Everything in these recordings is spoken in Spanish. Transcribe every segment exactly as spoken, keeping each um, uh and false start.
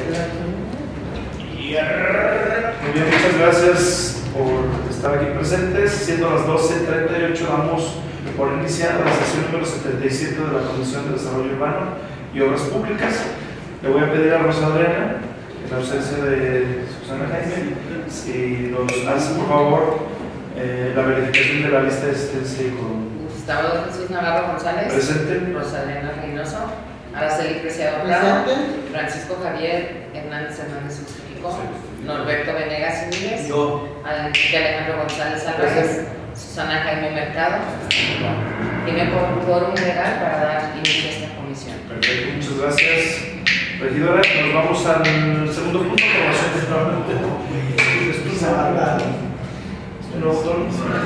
Muy bien, muchas gracias por estar aquí presentes. Siendo las doce treinta y ocho, damos por iniciada la sesión número setenta y siete de la Comisión de Desarrollo Urbano y Obras Públicas. Le voy a pedir a Rosa Adriana, en la ausencia de Susana Jaime, si nos hace por favor eh, la verificación de la lista de asistencia y quórum. Gustavo Jesús Navarro González. Presente. Rosa Adriana Reynoso. Araceli Preciado Prado. Francisco Javier Hernández Hernández justificó. Norberto Venegas Íñiguez. Yo. Alejandro González Álvarez. Susana Jaime Mercado. Tiene por quórum legal para dar inicio a esta comisión. Perfecto, muchas gracias. Regidora, nos vamos al segundo punto, aprobación de nuevamente. Esto es una ¿No, doctor?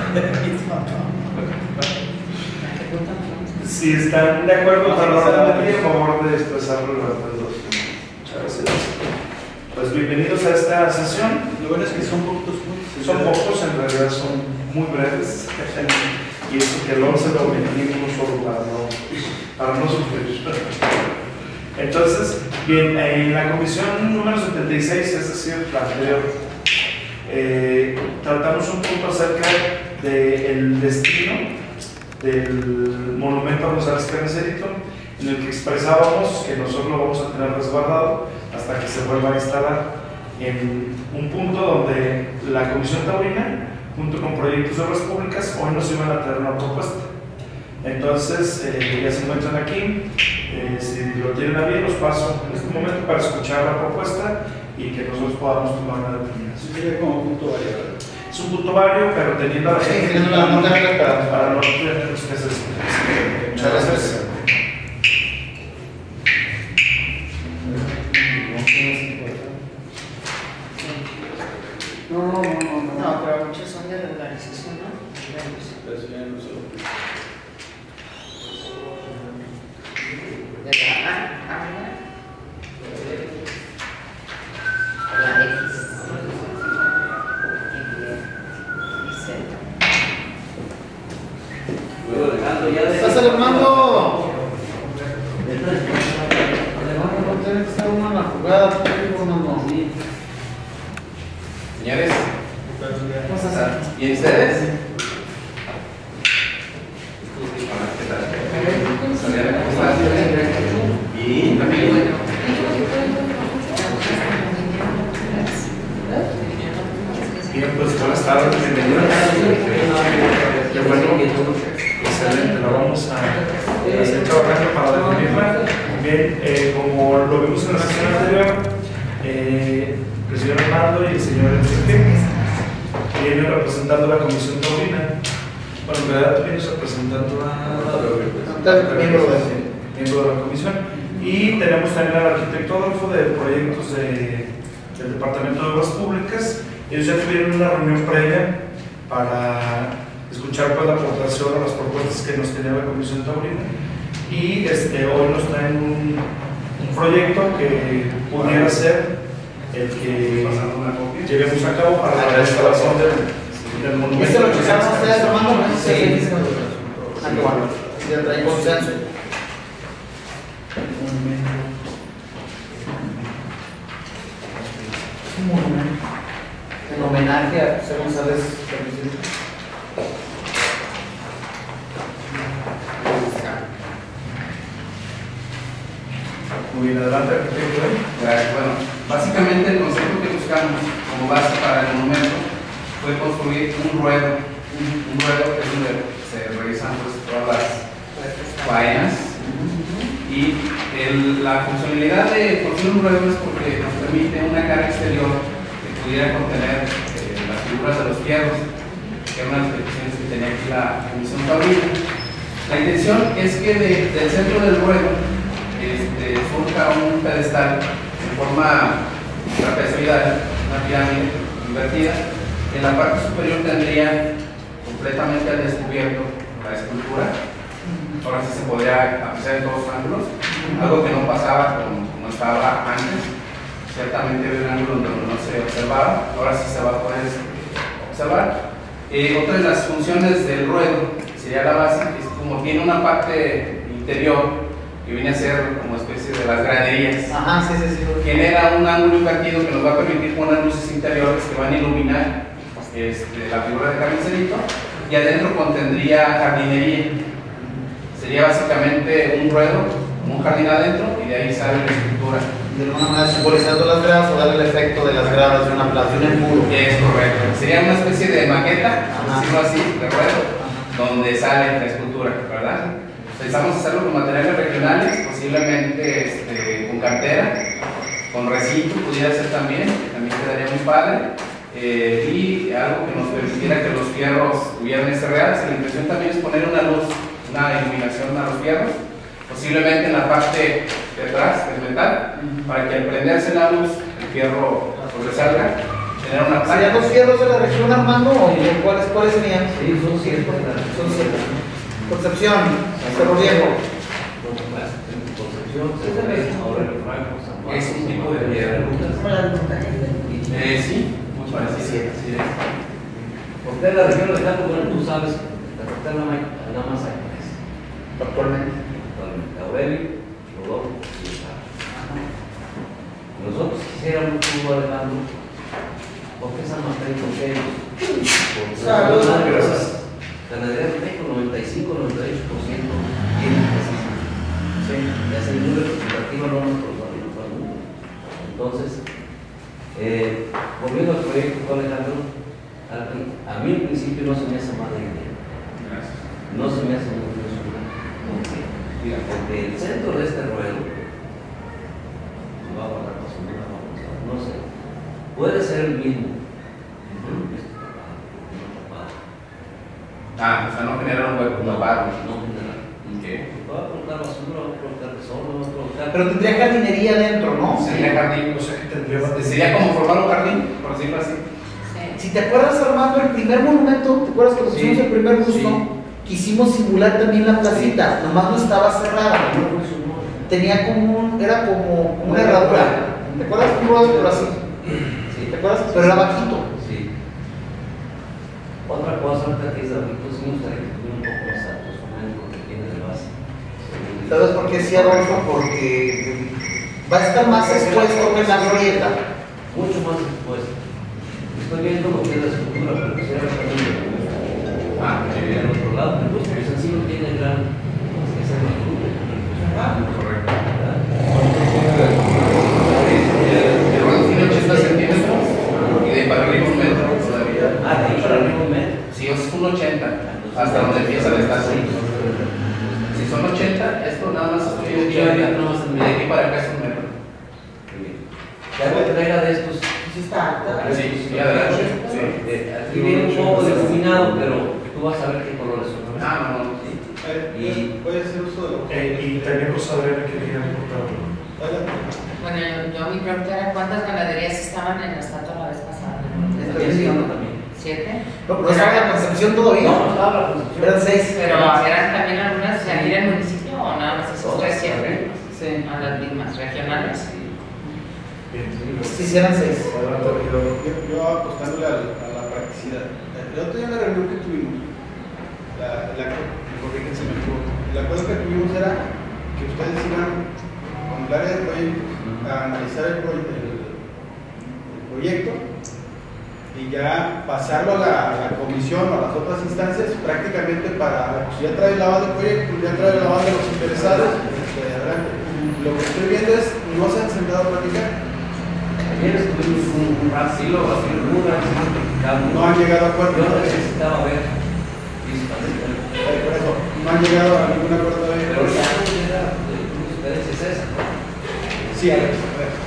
Si están de acuerdo con la orden del día, por favor de expresarlo levantando los dedos. Muchas gracias. Pues bienvenidos a esta sesión. Lo bueno es que son pocos puntos. Son pocos, en realidad son muy breves. Y eso que el once lo omitimos solo para no, para no sufrir. Entonces, bien, en la comisión número setenta y seis, es decir, la anterior, eh, tratamos un punto acerca del destino del monumento a González Pérez, en el que expresábamos que nosotros lo vamos a tener resguardado hasta que se vuelva a instalar en un punto donde la Comisión Taurina, junto con Proyectos de Obras Públicas, hoy nos iban a traer una propuesta. Entonces, eh, ya se encuentran aquí. Eh, si lo tienen a bien, los paso en este momento para escuchar la propuesta y que nosotros podamos tomar una determinación. Sería como punto variable. Es un punto vario, pero teniendo a la gente sí, no, no, no, para, para no tener los que se. Muchas gracias. No, no, no, no. No, pero muchos son de regularización, ¿no? De la A, A, la X. ¡Pásale, Armando! Armando, no tiene que estar uno en la jugada, Armando. Señores, ¿y ustedes? Hola, ¿qué tal? Sonia, ¿cómo estás? Bien, también. Bien, pues buenas tardes, bienvenidos. Qué bueno, excelente, lo vamos a hacer trabajando para definirla. Bien, eh, como lo vimos en la sesión anterior, eh, el señor Armando y el señor Enrique vienen representando la Comisión Taurina. Bueno, en realidad tú vienes representando a miembro de, miembro de la comisión. Y tenemos también al arquitecto Adolfo de proyectos de, del Departamento de Obras Públicas. Ellos ya tuvieron una reunión previa para escuchar pues, la aportación a las propuestas que nos tenía la Comisión Taurina. Y este, hoy nos traen un, un proyecto que pudiera ser el que llevemos a cabo para la restauración del, del monumento. ¿Este lo checaron ustedes, Armando? Sí. Ah, qué bueno. Ya traen consenso. Un monumento. En homenaje a José González Pérez. Muy bien, adelante, arquitecto. Gracias. Bueno, básicamente el concepto que buscamos como base para el monumento fue construir un ruedo, un, un ruedo que es donde se realizan pues, todas las faenas. Y el, la funcionalidad de construir un ruedo es porque nos permite una cara exterior que pudiera contener eh, las figuras de los fierros, que era una de las peticiones que tenía aquí la Comisión Taurina. La intención es que de, del centro del ruedo este, surja un pedestal en forma trapezoidal, una pirámide invertida. En la parte superior tendría completamente al descubierto la escultura. Ahora sí se podría apreciar en todos los ángulos, algo que no pasaba como, como estaba antes. Ciertamente había un ángulo donde no se observaba, ahora sí se va a poder observar. Eh, otra de las funciones del ruedo sería la base, que es como tiene una parte interior que viene a ser como especie de las graderías. Ajá, sí, sí, sí. Genera un ángulo invertido que nos va a permitir poner luces interiores que van a iluminar este, la figura de carnicerito, y adentro contendría jardinería. Sería básicamente un ruedo, un jardín adentro, y de ahí sale la escultura. De alguna manera simbolizando las gradas o darle el efecto de las gradas de una plaza, de un muro. Es correcto. Sería una especie de maqueta, Ajá. decirlo así, de ruedo, donde sale la escultura, ¿verdad? Pensamos hacerlo con materiales regionales, posiblemente este, con cantera, con recinto, pudiera ser también, que también quedaría muy padre, eh, y algo que nos permitiera que los fierros tuvieran ese real. La intención también es poner una luz, una iluminación a los fierros, posiblemente en la parte de atrás del metal, para que al prenderse la luz, el fierro sobresalga, tener una placa. ¿Serían los fierros de la región, Armando, o cuáles, cuáles serían? Sí, son siete. Son siete. Concepción, Cerro Viejo. Concepción, Aurelio Franco, San Juan. Es un tipo de piedra. Eh, sí, muy parecido. Sí, Porque en la región de Campo, bueno, tú sabes, la capital nada más hay tres. Actualmente. Actualmente, Aurelio, Rodolfo y Isaac. Nosotros quisiéramos, tú, Alejandro, ¿por qué San Martín con ellos? Saludos, gracias. Ganadería de México, noventa y cinco a noventa y ocho por ciento tienen precisamente. Sí. Ya se muy representativa, no nos produce al mundo. Entonces, eh, volviendo al proyecto, Alejandro, a, a mí en principio no se me hace mala idea. Gracias. No se me hace muy funcional. ¿Por qué? Porque el centro de este ruedo, me va a guardar para su vida, no sé, puede ser el mismo. Ah, o sea, no generar un hueco, no paro. No generar. ¿Qué? Va a colocar basura, va a colocar desorden, va a colocar. Pero tendría jardinería dentro, ¿no? Sería jardín, O sea que tendría más. sería como formar un jardín, por decirlo así. Si te acuerdas, Armando, el primer monumento, ¿te acuerdas cuando Sí, hicimos el primer busto? sí. Quisimos simular también la placita, nomás no estaba cerrada. Tenía como un, era como, como una herradura. ¿Te acuerdas? Un ruedo, pero así. Sí. ¿Te acuerdas? Pero era bajito. Sí. Otra cosa, ahorita que es David, sí me gustaría que tuviera un poco más alto su médico que tiene de base. ¿Sabes por qué sí, Adolfo? Porque va a estar más expuesto que la glorieta. Mucho más expuesto. Estoy viendo lo que es la escultura, pero quisiera ver también de Ah, muy bien. al otro lado, pero pues en sí no tiene gran que ser más duro. Ah, correcto. ¿Verdad? El ruedo tiene ochenta centímetros y de para arriba un metro todavía. Ah, de ahí para arriba un metro. Sí, es un ochenta, hasta donde empieza el estación. Si son ochenta, esto nada más estoy un día de aquí para acá es un metro. Muy bien. Ya voy a traer a de estos. Sí está alta. Sí, sí, adelante. Sí. Eh, Aquí viene un poco difuminado, pero tú vas a ver qué colores son. Ah, no, no. Sí. Y puede hacer uso de lo Eh, y también José Adriana quería aportar. Bueno, yo, yo mi pregunta era cuántas ganaderías estaban en la estatua la vez pasada. También sí, ¿no? También. ¿Siete? No, pero no estaba la Concepción todavía. No, no estaba la Concepción. Eran seis. Pero eran también algunas de aquí del municipio o nada más esos tres siempre. Sí. A las mismas regionales. Bien, Sí, sí, eran seis. adelante, regidor. Yo, yo apostándole a, a la practicidad. El otro día en la reunión que tuvimos, la, la, porque que se me equivoco, el acuerdo que tuvimos era que ustedes iban con el área de proyectos a analizar el, proye el, el proyecto y ya pasarlo a la, a la comisión o a las otras instancias prácticamente para, pues ya trae la base del proyecto, ya trae la base de los interesados, este, adelante. Lo que estoy viendo es, no se han sentado a platicar. Ayer estuvimos un, un asilo, asilo, un asilo, No han llegado a acuerdo. Yo necesitaba ver físicamente. Eh, Por eso, no han llegado a ningún acuerdo todavía. Pero ya tu experiencia es esa. Sí, Alex, a ver.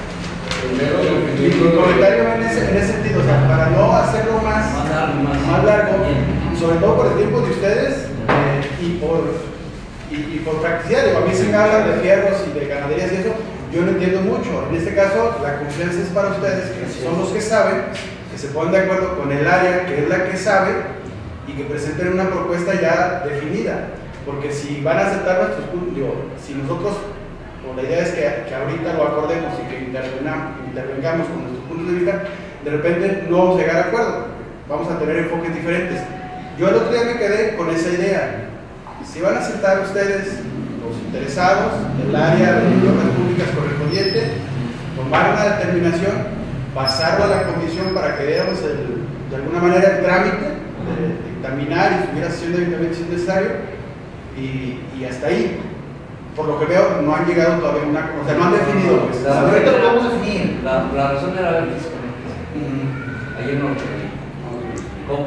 Mi mi comentario va en ese, en ese sentido, o sea, para no hacerlo más, Más largo, más, más largo, Bien. sobre todo por el tiempo de ustedes eh, y, por, y, y por practicidad. Digo, a mí se me habla de fierros y de ganaderías y eso, yo no entiendo mucho. En este caso, la confianza es para ustedes, que son los que saben, que se ponen de acuerdo con el área que es la que sabe y que presenten una propuesta ya definida. Porque si van a aceptar nuestros puntos, digo, si nosotros, o la idea es que, que ahorita lo acordemos y que intervengamos, intervengamos con nuestros puntos de vista, de repente no vamos a llegar a acuerdo, vamos a tener enfoques diferentes. Yo el otro día me quedé con esa idea. Si van a aceptar ustedes, o si interesados del área de obras públicas correspondiente tomaron la determinación, pasarlo a la comisión para que diéramos el, de alguna manera el trámite de dictaminar y subir a sesión de ayuntamiento si es necesario, y, y hasta ahí. Por lo que veo, no han llegado todavía a una, o sea, no han definido. Pues, La- Ahorita lo vamos a definir. La, la razón era ver físicamente. Ayer no lo tenía. ¿Cómo?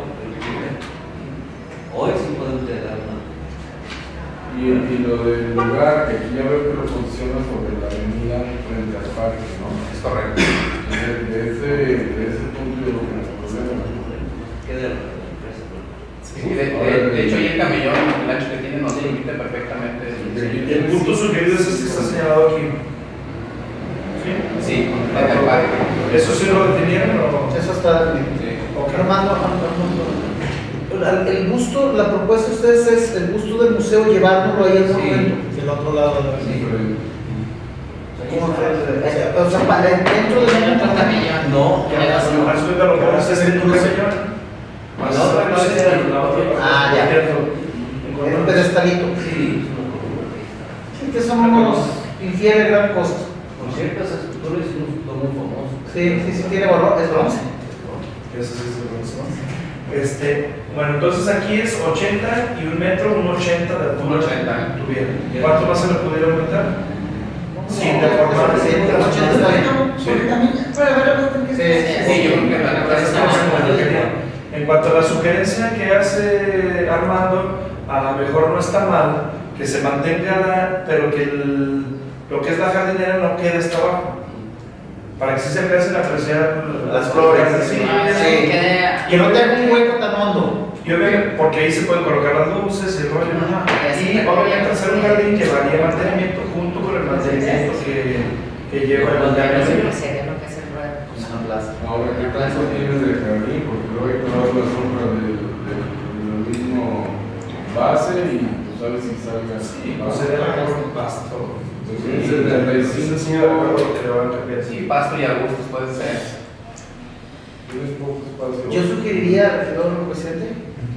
Hoy sí podemos llegar a una. Y, y lo del lugar, que aquí ya veo que lo posiciona sobre la avenida frente al parque, ¿no? Es correcto. De, de ese, de ese punto yo lo que nos procede. ¿Qué de la empresa? Sí, de, de- de hecho, y el camellón, el ancho que tiene, nos permite perfectamente. Y el punto sugerido es este que está señalado aquí. ¿Sí? Sí, frente al parque. ¿Eso sí lo definieron o...? Eso está definido. Sí. Ok. Armando, Armando, Armando. El busto, la propuesta de ustedes es el busto del museo llevárnoslo ahí al Sí. monumento. Del otro lado de la Sí. ¿Cómo fue? O sea, para dentro de En otro la camellón. No, En el otro. Más ahorita lo vamos a hacer en tu camellón. Más La otra no es el- la otra. Ah, ya. en un pedestalito. sí, Sí, que son unos infieles gran costo. con ciertas esculturas y un escultor muy famoso. Sí, sí, sí, tiene valor, es bronce. Eso sí es de razón. Este, bueno, entonces aquí es ochenta y un metro, un ochenta de altura. Un ochenta. Tuviera. ¿Cuánto más se le pudiera aumentar? Sin deformar. Sí, el ochenta está bien. Sí. Sí, sí, Sí, yo creo que la naturaleza Estamos es en más la mayoría. En cuanto a la sugerencia que hace Armando, a lo mejor no está mal que se mantenga, la- pero que el- lo que es la jardinera no quede hasta abajo, para que sí se alcancen a apreciar Las flores. Sí, Ah, Sí. sí, quede- Que no tenga un hueco tan hondo. y obviamente, porque ahí se pueden colocar las luces, el rollo, Ajá. y obviamente hacer un jardín que varía mantenimiento junto con el mantenimiento que, que lleva el Pero jardín. siempre sería lo que es el ruedo. Ahora, ¿qué tanto tienes de jardín? Porque luego hay que tomar la sombra del, del, del mismo base y tú sabes si salga. Sí, pues sería la mejor pasto. Entonces, setenta y cinco. Sí, de acuerdo que le van a cambiar. Sí, pasto y arbustos puede ser. Tienes poco espacio. Yo sugeriría, regidor presidente,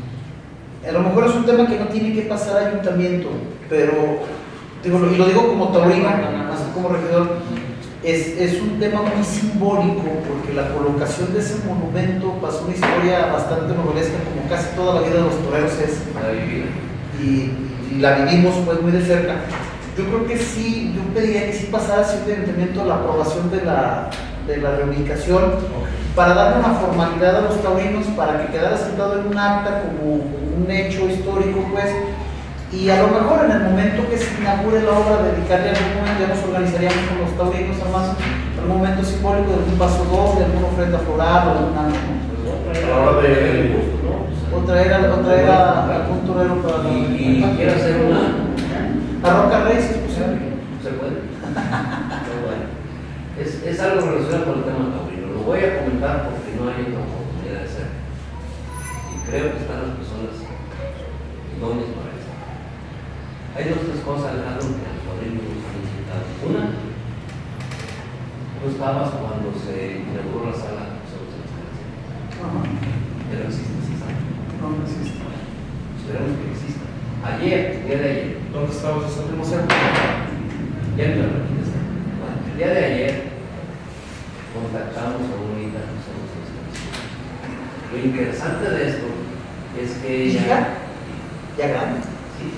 a lo mejor es un tema que no tiene que pasar a ayuntamiento, pero digo, y lo digo como taurino, así como regidor, es, es un tema muy simbólico porque la colocación de ese monumento pasó una historia bastante novelesca, como casi toda la vida de los toreros es, Para vivir. y, y la vivimos pues muy de cerca. Yo creo que sí, yo pediría que sí pasara así de ayuntamiento la aprobación de la, de la reubicación para darle una formalidad a los taurinos, para que quedara sentado en un acta como, como un hecho histórico, pues, y a lo mejor en el momento que se inaugure la obra, dedicarle algún momento, ya nos organizaríamos con los taurinos, además, algún momento simbólico de algún paso doble, alguna ofrenda floral o alguna, ¿no? A la hora de- O traer, a- o traer a- a algún torero para la... Y, y quiero hacer una. A Roca Rey, si es posible. ¿Se puede? Pero bueno, es, es algo relacionado con el tema taurino. Lo voy a comentar porque no hay otra oportunidad de hacer. Y creo que están las personas idóneas para eso. Hay dos tres cosas, Alejandro, que los taurinos nos han visitado. Una, tú estabas cuando se inauguró la sala de museos de la Excelencia. Ajá. Ya no existe esa sala. No, no existe. Esperemos que exista. Ayer, el día de ayer, ¿Dónde estamos haciendo el museo? ya no la repito, está. Bueno, el día de ayer contactamos a una hija de Museo de la Excelencia. Lo interesante de esto es que ella. ¿Hija? ¿Ya grande? Sí.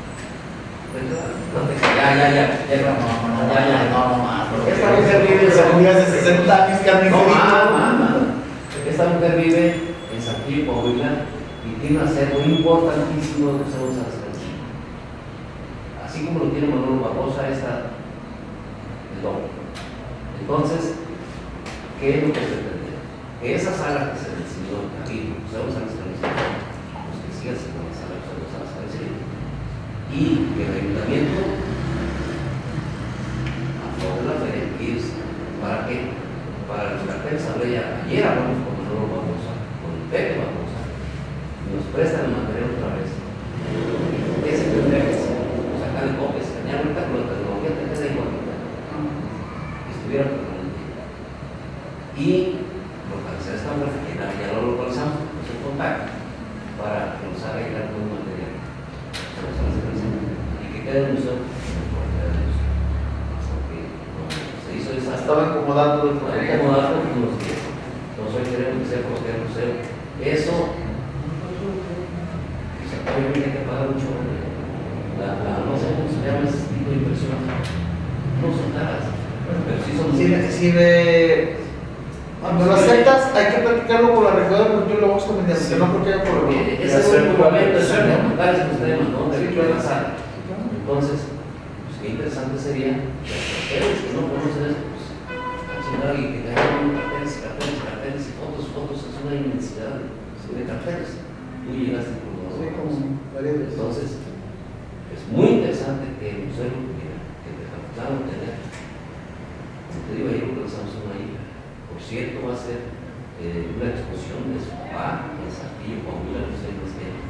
No te ya, ya, ya, ya, no, no, no, ya, ya, no, no más. Esta mujer vive en San Luis hace sesenta años, Carmen. No, más, más, más. Esta mujer vive en Saltillo, Coahuila, y tiene un acervo importantísimo de Museos de la Excelencia. Así como lo tiene Manolo Barbosa, esta el doble. Entonces, ¿qué es lo que se pretende? Que esa sala que se enseñó aquí, Museos de la Excelencia, pues que siga siendo la sala de Museos de la Excelencia, y que el ayuntamiento afloje la feria, que es para qué, para los carteles hablé ya, ayer hablamos con Manolo Barbosa, con el Pepe Barbosa, y nos prestan el material otra vez. Ese tendría que ser, sacar el copia, escanear ahorita con la tecnología, te queda igualita, que estuviera permanente. Y localizar esta obra, que ya, ya lo localizamos, es el contacto, para que nos haga llegar todo el material, y que quede en el museo. como dato del Como dato, unos diez. Entonces hoy queremos que sea costear el museo. Eso, o sea, obviamente hay que pagar mucho. La, la, no sé cómo se llama ese tipo de inversión. No son caras, pero sí son Si, muy si de, cuando lo aceptas, hay que platicarlo con la regidora de cultura y lo vamos comentando, que no creo que haya porque problema. ese es el momento de preguntar esos temas, ¿no? De qué va a pasar. Entonces, pues qué interesante sería que ustedes que no conocen esto, pues, chingar y que tengan carteles y carteles y carteles y fotos, fotos, es una inmensidad de carteles. Tú llegaste por los Sí, como varias veces. Entonces, es muy interesante que el museo que, que te captaron tener. Te digo, ahí lo pensamos en ahí. Por cierto, va a ser eh, una exposición de su papá en Saltillo, Coahuila, no sé más que.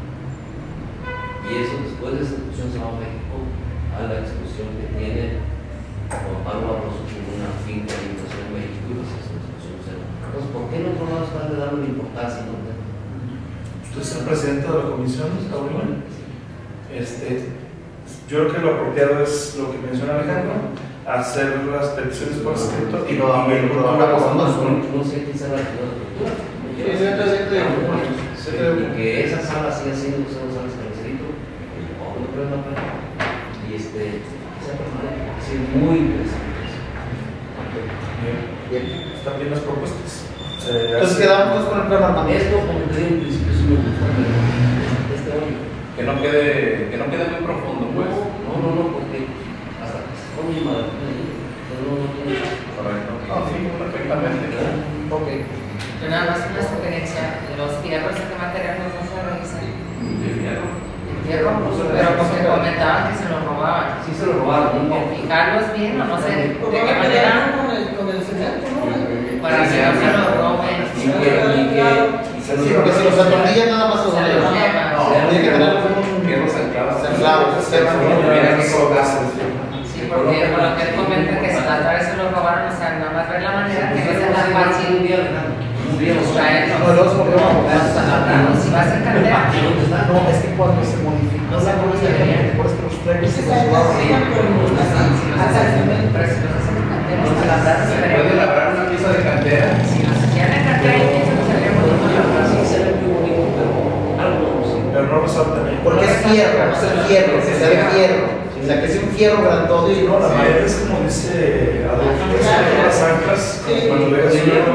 Y eso, después de esa exposición, se va a México a la exposición que tiene Juan Pablo Barroso en una finca de inversión en México y va a ser una exposición museo. Entonces, ¿por qué en otro lado están de darle importancia? ¿No? Usted es el presidente de la comisión, Saúl. Este, yo creo que lo apropiado es lo que menciona Alejandro, hacer las peticiones por escrito y Y lo y el lo grupo habla lo con vamos nosotros. No sé quién será la ciudad de cultura. Sí, sí, sí, sí, sí. Y que esa sala siga siendo una sala de Carcelito, no hay problema, y este, esa permanente, es muy interesante eso. Bien, Bien. están bien las propuestas. Se Entonces hace- quedamos con el plan armado. Esto, como te digo, en principio sí me gusta, pero este hoyo, Que no quede, que no quede muy profundo, pues. no, no, no, porque hasta que se pone madre, pero no, no tiene. Correcto. No, sí, perfectamente. Ok. Yo nada más una sugerencia, de los fierros, ¿de qué material nos vas a revisar? De fierro. El fierro, pero porque comentaban que se lo robaban. Sí se lo robaron, ¿no? Fijarlos bien o no sé de Pues qué van a manera quedar con el, con el cemento, ¿no? para que no se lo roben. Y que, y que, y se Sí, porque si los atornillan nada más se los Se los llevan. llevan. No, tiene que tener un Fierros anclados. anclados, se van. Hubiera que colocarse. Sí, porque por lo que él comenta que si la otra vez se lo robaron, o sea, nada más ver la manera que no sea tan fácil un día, un día los traerlos. No, luego se volvieron a mover. Si vas en cartera, ¿Dónde está? No, es que cuando se modificó No se la cosa, modificaría. por eso que los trailers Ese se está en la llevaban. silla con las hasta el cemento. pero si los hacen en cartera, hasta la plata se ¿Se vería puede muy labrar una pieza de cantera? Si los hacían en cartera, yo pienso que se vería muy bonito. Sí, se ve muy bonito, pero algo no sé. Pero no resalta bien. Porque es fierro, es el fierro, que sea de fierro. O sea, que es un fierro grandote y no la Sí, madre. es como dice Adolfo, que son las anclas, Sí. cuando le das Sí, una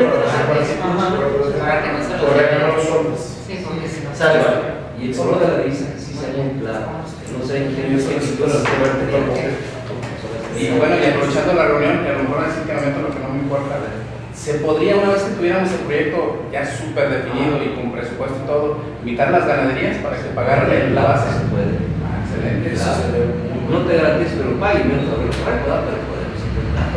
Para que no se lo por ahí no lleven. lo sueltas. Sí, porque si no se Sale. Y el color de la revista que sí se muy claro, que no sé en qué Y eso es escrituras entonces, por el color. Y bueno, y aprovechando la reunión, que a lo mejor van a decir que no me meto lo que no me importa, se podría, una vez que tuviéramos el proyecto ya súper definido y con presupuesto y todo, invitar a las ganaderías para que pagaran la base. se puede. Ah, excelente. Eso se ve muy No te garantizo que lo pague, menos a lo correcto, ¿verdad? Pero podemos intentar.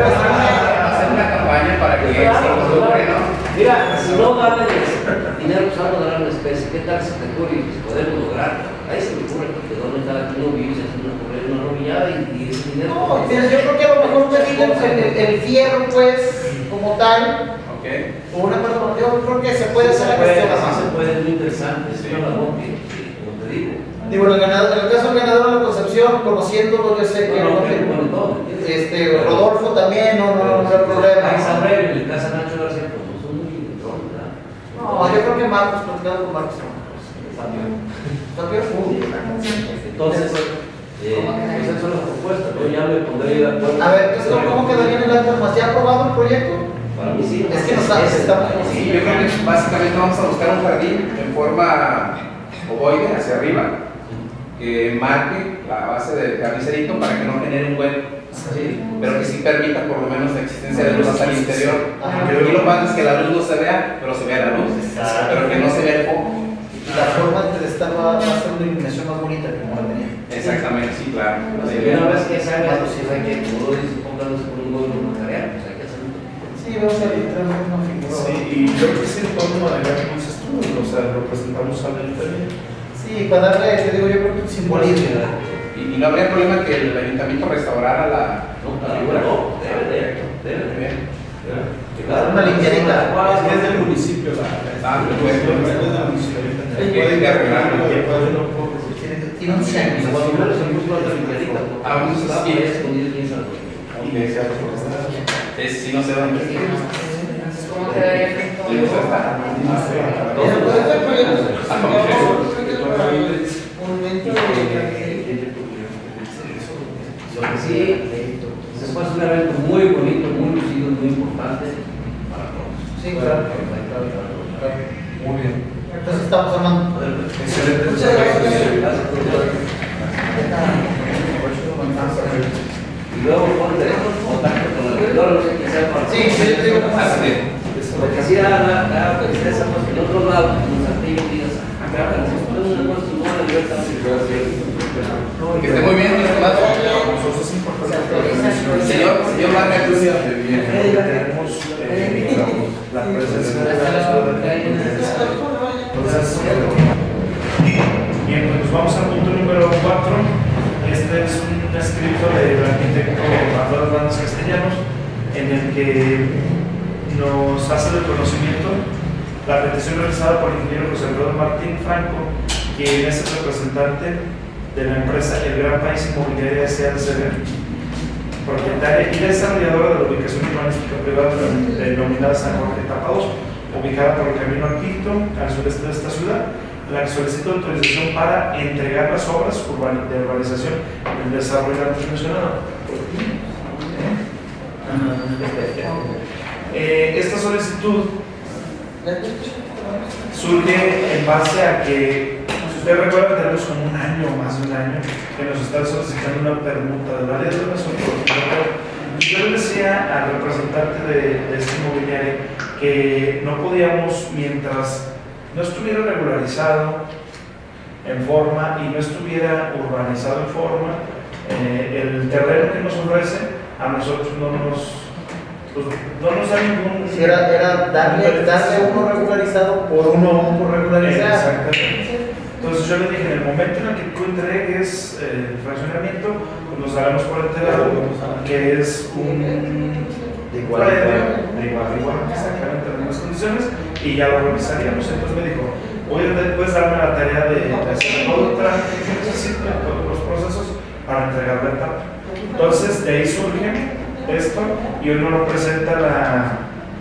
Hacer una campaña para que se involucre, ¿no? Mira, si no vale dinero, pues vamos a dar una especie. ¿Qué tal si te ocurre y pues podemos lograr? Ahí se me ocurre porque donde cada quien vive se hace una correa, una novillada y, y ese dinero. No, mira, yo creo que a lo mejor medir el, el, el fierro, pues, como tal, Ok. o una persona, yo creo que se puede Sí hacer se la puede, cuestión sí así. se puede, es muy interesante, es una labor que, que, como te digo, Digo, el ganador, en el caso del ganador de la Concepción, conociéndolo, yo sé que no, no, no, que pone todo, ¿entiendes? este, Rodolfo también, no, no, no hay problema. Ahí sabré, en el caso de Nacho García, pues no son muy entrón, ¿verdad? No, yo creo que Marcos, platicando con Marcos, no. Fabio. Fabio, uh, Entonces, eh, pues esas son las propuestas, ¿no? Ya me pondré de acuerdo. a ver, entonces, ¿cómo quedaría en el acta más? ¿Ya aprobado el proyecto? Para mí sí. Es que nos está- ese- está- Sí, yo creo que básicamente vamos a buscar un jardín en forma ovoide hacia arriba, que marque la base del carnicerito para que no genere un hueco, Sí. pero que sí permita por lo menos la existencia de luz hasta el interior. Ajá. Porque aquí lo más es que la luz no se vea, pero se vea la luz, pero que no se vea el foco. Y la forma de estar va, va a ser una iluminación más bonita que como la tenía. Exactamente, sí, claro. Así que una vez que se haga, pues si hay que, como lo dices, pónganos con un gobierno macarear, pues hay que hacerlo. Sí, vamos a literalmente una figura. Sí, y yo creo que sí podemos manejar como dices tú, o sea, representamos al ayuntamiento. Sí, para darle, te digo, yo creo que un simbolismo. Y, y no habría problema que el ayuntamiento restaurara la, No, la figura. no, debe de, debe Muy de. bien. Dar una limpiadita. Es que es del municipio, la Ah, perfecto. es del municipio. Pueden arreglarlo. Tiene un Y simbolismo. cuando uno se busca otra limpiadita, Ah, vamos a está seguir. bien escondido quién sabe. Ok, Es si no se dan. Entonces, ¿cómo quedaría el Sí, punto? pues está. Pero puede ser proyectos que Ah, se como que- un momento de Lo que sí, se puede hacer un evento muy bonito, muy lucido, muy importante para todos. Sí, claro. Muy bien. Entonces estamos hablando. Excelente. Muchas gracias. Y luego ponte contacto con el regidor, no sé quién sea para. Sí, sí, yo digo, Porque así da la tristeza, pues que en otro lado, en los antiguos días, acá, si ponen una cosa, no la libertad. Que esté muy bien, mi estimado. Nosotros es importante. Señor, señor Vargas. Tenemos eh, la presencia de la ciudadanía. Entonces, bien, pues nos vamos al punto número cuatro. Este es un escrito del arquitecto Arturo Hernández Castellanos, en el que nos hace el reconocimiento la petición realizada por el ingeniero José Alfredo Martín Franco, quien es el representante de la empresa El Gran País Inmobiliaria S A D C B, propietaria y desarrolladora de la ubicación urbanística privada denominada San Jorge Tapados, ubicada por el camino al Quito, al sureste de esta ciudad, la que solicita autorización para entregar las obras urban de urbanización del desarrollo antes mencionado. Eh, esta solicitud surge en base a que, si usted recuerda, tenemos como un año o más de un año que nos están solicitando una permuta del área de donación. Yo le decía al representante de, de esta inmobiliaria que no podíamos, mientras no estuviera regularizado en forma y no estuviera urbanizado en forma, eh, el terreno que nos ofrece a nosotros no nos, pues, no nos da ningún... Si era, era darle, darle uno regularizado por uno por regularizado. Exactamente. Entonces yo le dije, en el momento en el que tú entregues eh, el fraccionamiento, pues nos daremos por enterado que es un De igual, predio, igual. de igual, de igual, exactamente en las mismas condiciones, y ya lo revisaríamos. Entonces me dijo, oye, puedes darme la tarea de, de hacer todo el trámite que necesito, todos los procesos para entregar la etapa. Entonces de ahí surge esto, y hoy nos lo presenta la,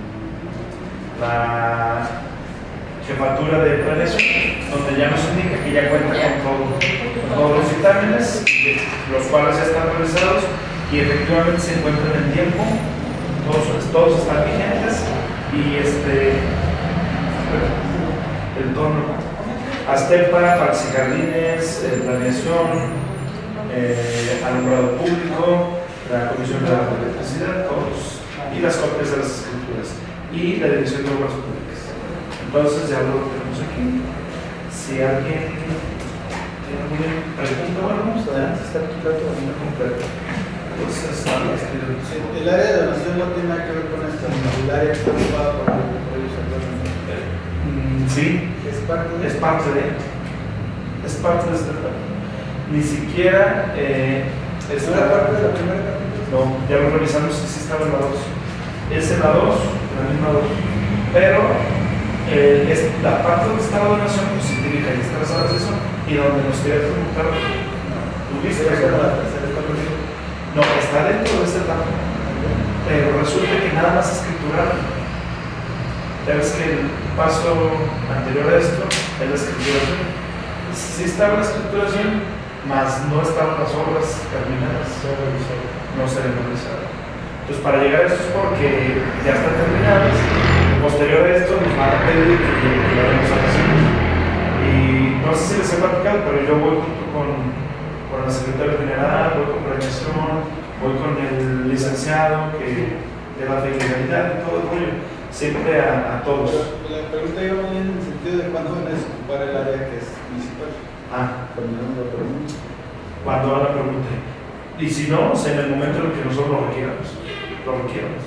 la jefatura de planeación, donde ya nos indica que ya cuenta con, todo, con todos los dictámenes, los cuales ya están realizados y efectivamente se encuentran en tiempo, todos, todos están vigentes, y este el tono Aztepa, parques y jardines, eh, planeación, eh, alumbrado público, la Comisión de la Electricidad, todos, y las copias de las escrituras y la Dirección de Obras Públicas. Entonces ya lo tenemos aquí. Si alguien tiene alguna pregunta, bueno, vamos adelante, está aquí la todavía completa. Entonces, El área de donación no tiene nada que ver con esto, el área está ocupada por el proyecto actualmente. mm, sí, Es parte de es parte de es parte de este plan. Ni siquiera eh, es ¿No era parte de la primera capítulo? no, ya lo revisamos y sí estaba en la dos. Es en la dos, la misma dos. Pero eh, es la parte donde está la donación, pues sí tiene calles trazadas eso, y donde nos quería preguntar, ¿tú viste? la tercera capítulo. No, está dentro de esta etapa, pero resulta que nada más escriturar. Ya ves que el paso anterior a esto es la escrituración. Sí estaba la escrituración, mas no estaban las obras terminadas, no se realizaron. Entonces, para llegar a esto es porque ya están terminadas. Posterior a esto, nos van a pedir que lleguemos a la cima. Y no sé si les he platicado, pero yo voy junto con, con la secretaria general, voy con planeación, voy con el licenciado que de la legalidad y todo el rollo, siempre a, a todos. La pregunta iba muy en el sentido de cuándo van a desocupar el área que es municipal. Ah, Cuando no lo pregunto. cuando van a preguntar. Y si no, es en el momento en el que nosotros lo requieramos. Lo requieramos.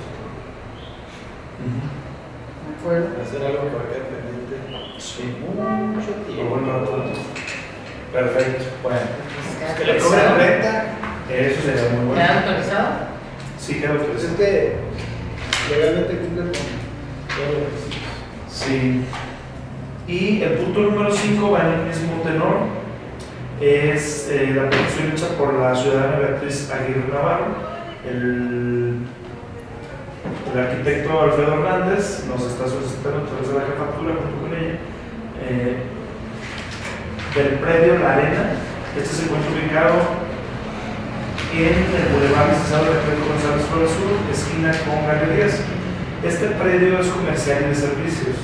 Hacer algo que va a quedar pendiente. Sí. Mucho Lo tiempo. bueno a todos. Perfecto. Bueno, Que le cobren renta. eso sería muy bueno. ¿Queda autorizado? Sí, creo que Pues es sí. que legalmente cumple con todo lo que sí. Sí. Y el punto número cinco va en el mismo tenor. Es eh, la petición hecha por la ciudadana Beatriz Aguirre Navarro. El, El arquitecto Alfredo Hernández nos está solicitando a través de la jefatura junto con ella eh, del predio La Arena. Este se encuentra ubicado en el Boulevard Licenciado Alfredo González Flores Sur, esquina con Galerías. Este predio es comercial y de servicios,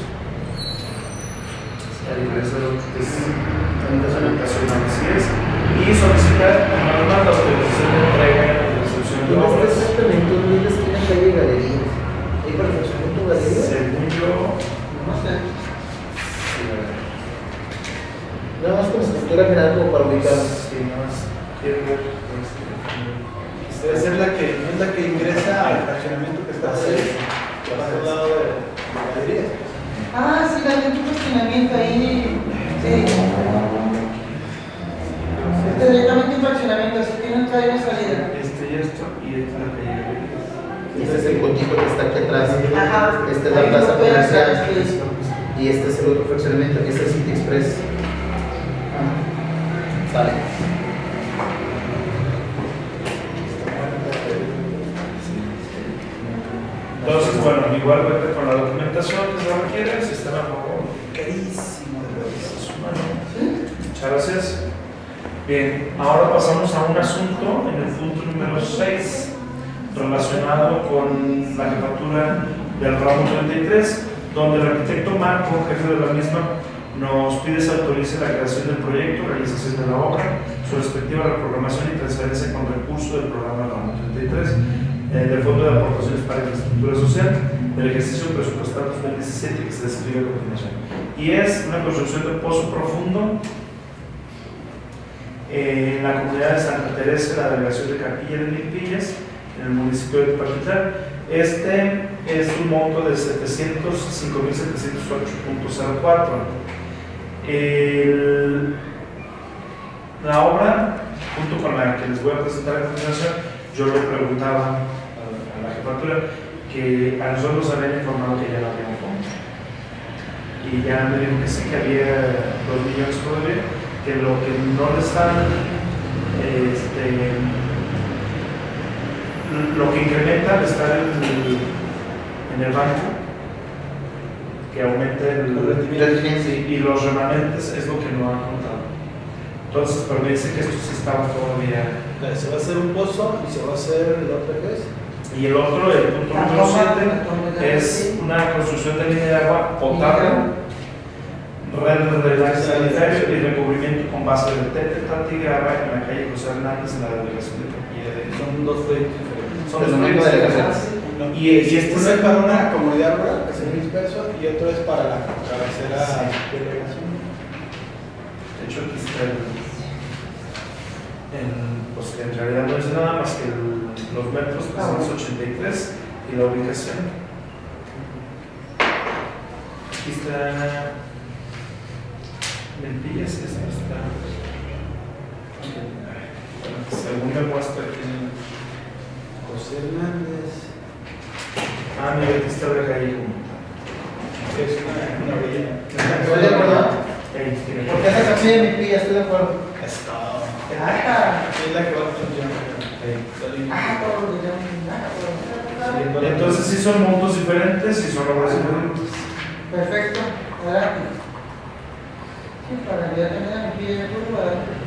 a diferencia de lo que es habitacional, así es, y solicita además la autorización de entrega y de recepción de obras. Exactamente, no es la esquina calle Galerías. ¿Hay para fraccionamiento Galerías? Según yo, No sé. Nada más como estructura general como para ubicarnos. sí, más quiero ver. Debe ser la que, no es la que ingresa al fraccionamiento que está ahí, que va al lado de la galería. Ah, sí, la de tu fraccionamiento ahí. Sí. Este directamente un fraccionamiento, así que no entrada y salida. Este y esto, y esta es la calle Galerías. Este es el contigo que está aquí atrás. Ajá. Esta es la Ahí plaza no puede comercial. entrar, sí. Y este es el otro fraccionamiento, aquí está el City Express. Sale. Entonces, bueno, igual vete con la documentación que se requiere, si están a favor. Carísimo de verdad. Muchas gracias. Bien, ahora pasamos a un asunto en el punto número seis, relacionado con la jefatura del ramo treinta y tres, donde el arquitecto Marco, jefe de la misma, nos pide se autorice la creación del proyecto, realización de la obra, su respectiva reprogramación y transferencia con recurso del programa ramo treinta y tres, eh, del Fondo de Aportaciones para Infraestructura Social, del ejercicio presupuestal dos mil diecisiete que se describe a continuación. Y es una construcción de pozo profundo en la comunidad de Santa Teresa, en la delegación de Capilla de Milpillas, en el municipio de Tepatitlán. Este es un monto de setecientos cinco mil setecientos ocho punto cero cuatro. El, la obra, junto con la que les voy a presentar a continuación, yo le preguntaba a, a la jefatura que a nosotros nos habían informado que ya no había un fondo. Y ya me dijo que sí, que había dos millones todavía, que lo que no le están, este, lo que incrementa al estar en el, en el banco, que aumente el rendimiento, sí, y los remanentes es lo que no han contado. Entonces, pero me dice que esto sí estaba todavía. Se va a hacer un pozo y se va a hacer el otro que es. Y el otro, el punto número siete, es una construcción de línea de agua potable, red de drenaje sanitario y recubrimiento con base de tete, tatigarra en la calle José Hernández, en la delegación de Capilla de. Son dos proyectos diferentes. Son dos proyectos diferentes. Y, y este uno es es para una comunidad rural, que es el disperso, y otro es para la cabecera Sí. delegación. de hecho, aquí está el, el, pues que en realidad no es nada más que el, los metros trescientos ochenta y tres y la ubicación. Aquí está Milpillas, y esta está. Bueno, según me muestra aquí. José Hernández, Ah, mira, aquí está la calle como que es una, una bella. Estoy de acuerdo. Ey, tiene- Porque esa Capilla de Milpillas, estoy de acuerdo. Es todo. Ah, Es la que va a funcionar. Ey. ah, todo, ya, ah, todo. Entonces sí son montos diferentes y son obras diferentes. Perfecto, adelante. Sí, para que ya tengan aquí el grupo, adelante.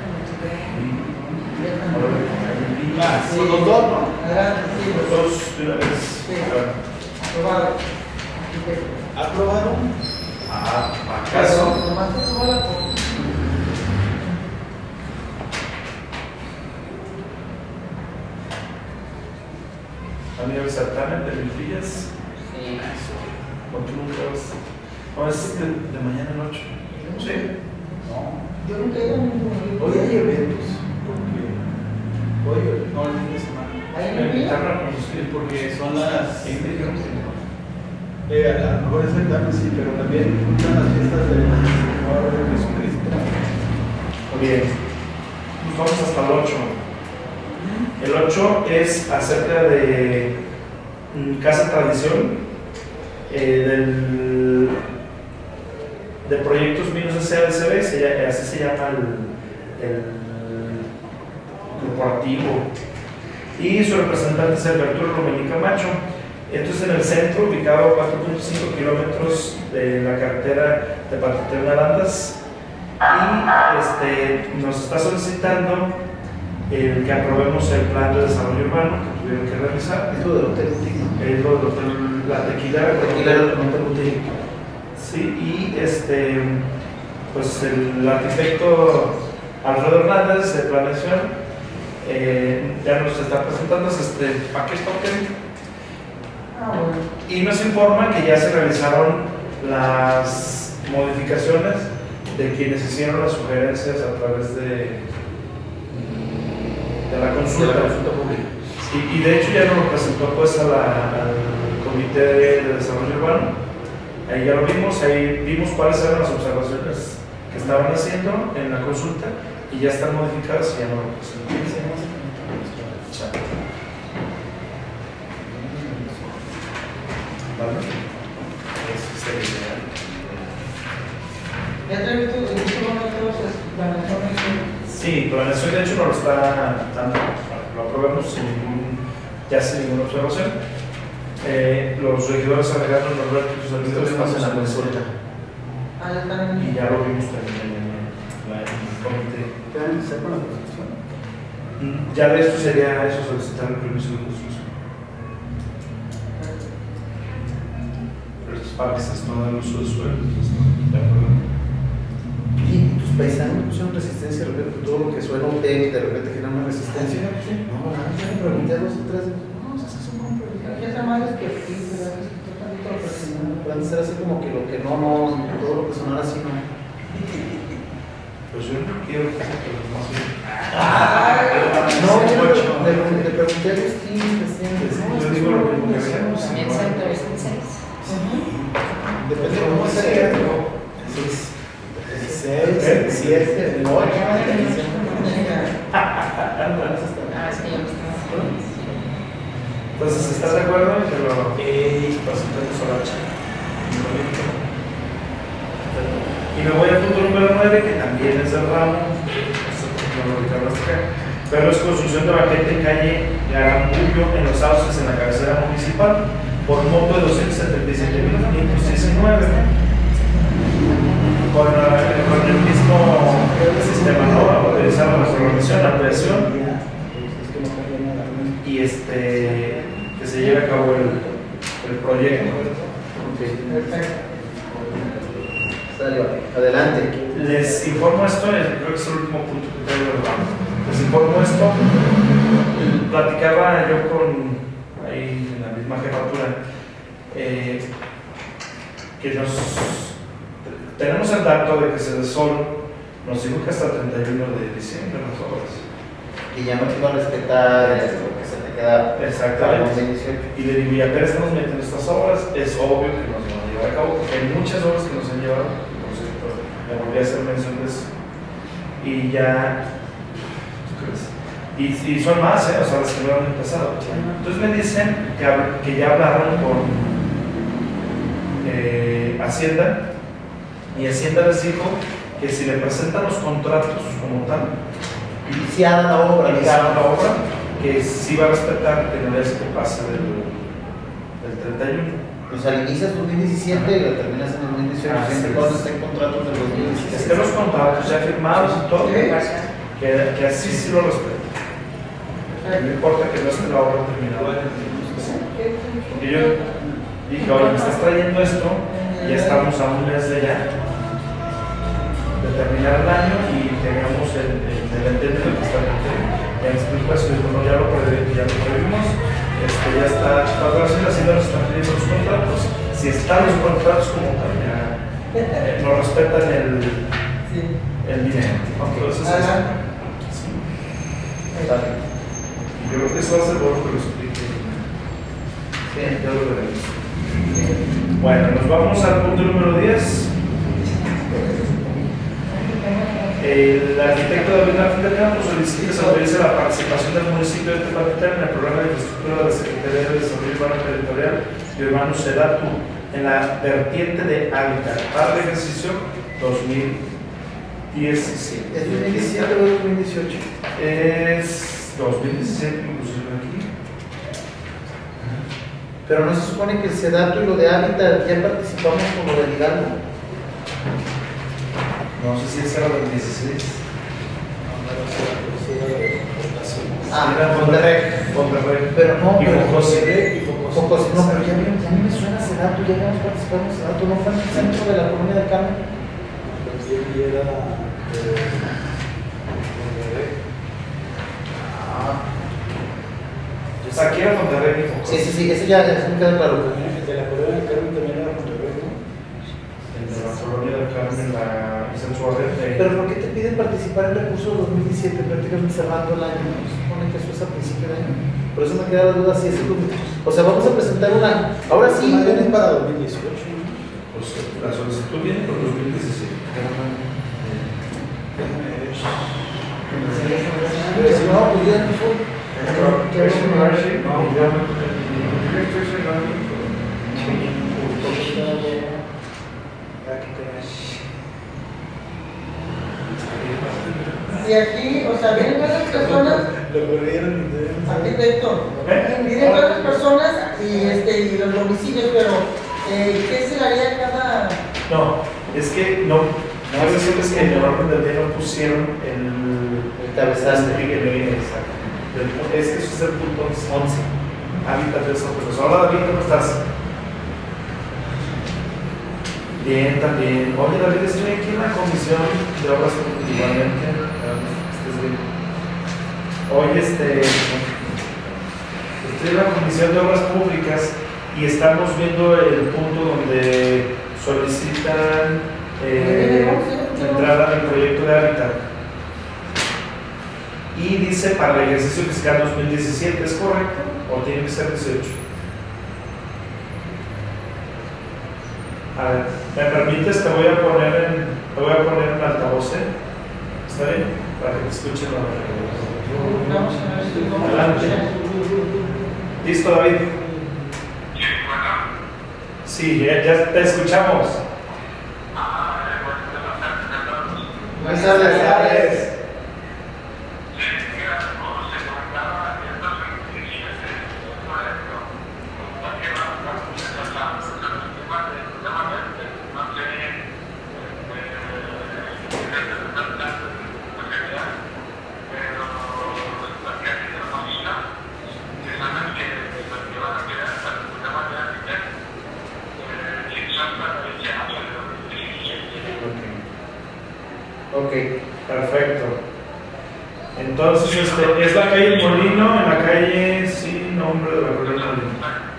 Ah, son los dos, ¿no? Adelante, sí, Los dos de una vez. Sí. Claro. aprobado. Arquitecto. ¿Aprobaron? Ah, ¿acaso? Nomás se aprobó la foto. Amigo, el certamen de Milpillas. Sí. ¿O tú nunca vas? No, es de, de mañana a noche. Sí. No. Yo nunca he ido a ningún. Hoy hay eventos. Porque hoy, no, el fin de semana. ¿Ahí Me en el invitaron a conocer Porque son las. Sí, me dijeron que no. Eh, a lo mejor es el certamen, sí, pero también juntan las fiestas del Señor Jesucristo. Muy bien. Nos vamos hasta el ocho. El ocho es acerca de mm, Casa Tradición, eh, del, de Proyectos Vinos de C A D C B, se llama- así se llama el, el corporativo. Y su representante es el Arturo Romení Camacho. Entonces, en el centro, ubicado a cuatro punto cinco kilómetros de la carretera de Tepatitlán-Arandas, y este, nos está solicitando el que aprobemos el plan de desarrollo urbano que tuvieron que realizar. Es lo del hotel boutique. Es lo del hotel, la tequila, Tequila del hotel boutique. Sí, y este, pues el arquitecto Alfredo Hernández de Planeación eh, ya nos está presentando este paquete token. Ah, bueno. Y nos informa que ya se realizaron las modificaciones de quienes hicieron las sugerencias a través de, de la consulta. De la consulta pública. Sí, y de hecho ya nos lo presentó pues a la, al Comité de, de Desarrollo Urbano. Ahí ya lo vimos, ahí vimos cuáles eran las observaciones que estaban haciendo en la consulta y ya están modificadas y ya no lo presentamos. ¿Vale? Eso sería. ¿Ya te he visto en estos momentos planeaciones? Sí, Planeación de hecho no lo está dando, lo aprobamos sin ningún, ya sin ninguna observación. Eh, los regidores Alejandro Norberto y sus servidores Estuvimos en la pasan consulta. Ah, ya están en... y ya lo vimos también en el, en el comité. ¿Qué van a hacer con la construcción? Mm, Ya de esto sería eso, solicitar el permiso de construcción. Pero estos parques no dan uso de suelo, entonces no, de acuerdo. Y tus paisanos pusieron resistencia, de repente todo lo que suena hotel, de repente genera una resistencia. No, nada, ya me pregunté dos o tres veces. No, es que son compras. Aquí está más que aquí, pero es que está tantito presionado. Pueden ser así como que lo que no, no, todo lo que sonara así no. Pues yo no quiero que se pero no sé. No, yo le, le, le pregunté a Agustín, recién. Yo digo lo mismo que veamos. También ciento veintiséis. Depende de cómo sea. seis, siete, ocho. Ah, es que yo no estaba. Entonces, ¿estás de acuerdo en que lo presentemos a la chica? Y me voy al punto número nueve, que también es del ramo, no lo ubicamos hasta acá, pero es construcción de banquete en calle Garambullo en los sauces en la cabecera municipal por un monto de doscientos setenta y siete mil quinientos diecinueve. Con, eh, con el mismo sistema, ¿no? Utilizando la programación, la ampliación y este que se lleve a cabo el, el proyecto. Adelante. Les informo esto, creo que es el último punto que tengo de ramo. Les informo esto. Platicaba yo con ahí en la misma jefatura eh, que nos tenemos el dato de que Sedesol nos dijo que hasta el treinta y uno de diciembre las obras. Y ya no te iba a respetar esto, que se te queda Exactamente. para el dieciocho. Y le digo, y apenas estamos metiendo estas obras, es obvio que nos van a llevar a cabo, porque hay muchas obras que nos han llevado, por cierto, me volví a hacer mención de eso. Y ya, ¿tú crees? Y, y son más, ¿eh? O sea, las que no han empezado. Entonces me dicen que, que ya hablaron con eh, Hacienda, y Hacienda les dijo que si le presentan los contratos como tal, iniciada la obra, iniciada la obra, que sí va a respetar que no es que pase del, del treinta y uno. O sea, inicias dos mil diecisiete y lo terminas en dos mil dieciocho, Ah, siempre sí. cuando estén contratos del dos mil diecisiete. Estén los contratos ya firmados y todo, ¿Sí? que, que así sí lo respetan. No importa que no esté la obra terminada. Porque yo dije, oye, me estás trayendo esto, ya estamos a un mes de ya, de terminar el año y teníamos el, el, el entendido que está ya me explico eso, digo, no, ya lo previ- ya lo previmos, este, ya está chupado así, así nos están pidiendo los contratos, si están los contratos como tal, ya eh, nos respetan el, el dinero. Entonces, eso, sí. Y yo creo que eso va a ser bueno que lo explique. Sí, ya lo veremos. Bueno, nos vamos al punto número diez. El arquitecto David Martín Campos solicita que se autorice la participación del municipio de Tepatitlán en el programa de infraestructura de la Secretaría de Desarrollo Urbano Territorial y Urbano SEDATU en la vertiente de hábitat para el ejercicio dos mil diecisiete. ¿Es dos mil diecisiete o dos mil dieciocho? Es dos mil diecisiete inclusive aquí. Pero no se supone que el SEDATU y lo de Hábitat ya participamos con lo del Hidalgo. No sé si es era del dieciséis. Ah, era Monterrey. Monterrey. Pero no, Y pero Focosi. Focosi, no, pero ya, me- ya me suena SEDATU, ya habíamos participado en SEDATU, ¿no fue en el centro de la Colonia del Carmen? O sea, aquí era Monterrey y Focosi. Sí, sí, sí, ese ya, ya se me queda claro. El de la Colonia del Carmen también era Monterrey, ¿no? El de la Colonia del Carmen, la Centro de. Pero ¿por qué te piden participar en el recurso dos mil diecisiete, prácticamente cerrando el año? ¿No? Se supone que eso es a principio de año. Por eso me queda la duda si es el... O sea, vamos a presentar una... Ahora sí... Madre, es para dos mil dieciocho, ¿no? Pues la solicitud viene por dos mil diecisiete. Pero si no, pues ya no fue. Y aquí, o sea, vienen varias personas, Lo corrieron arquitecto, vienen varias personas y, este, y los domicilios, pero eh, ¿qué se le haría a cada...? No, es que no. No es decirles que en el orden del día no pusieron el. El cabezal. El exacto. Del- Es que eso es el punto once. Hábitat de Santos. Hola David, ¿cómo estás? Bien, también. Oye David, estoy aquí en la comisión de obras públicas igualmente. Estés bien. Hoy este, estoy en la comisión de obras públicas y estamos viendo el punto donde solicitan eh, entrada al proyecto de hábitat. Y dice para el ejercicio fiscal dos mil diecisiete, ¿es correcto? ¿O tiene que ser dieciocho? A ver, ¿me permites? Te voy a poner en, te voy a poner en altavoz, ¿eh? ¿Está bien? Para que te escuchen la Vamos a ver si vamos a Adelante. escuchar. ¿Listo, David? Sí, ya, ya te escuchamos. Buenas tardes. Ok, perfecto. Entonces, este, es la calle Molino, en la calle sin nombre de la colonia Molino.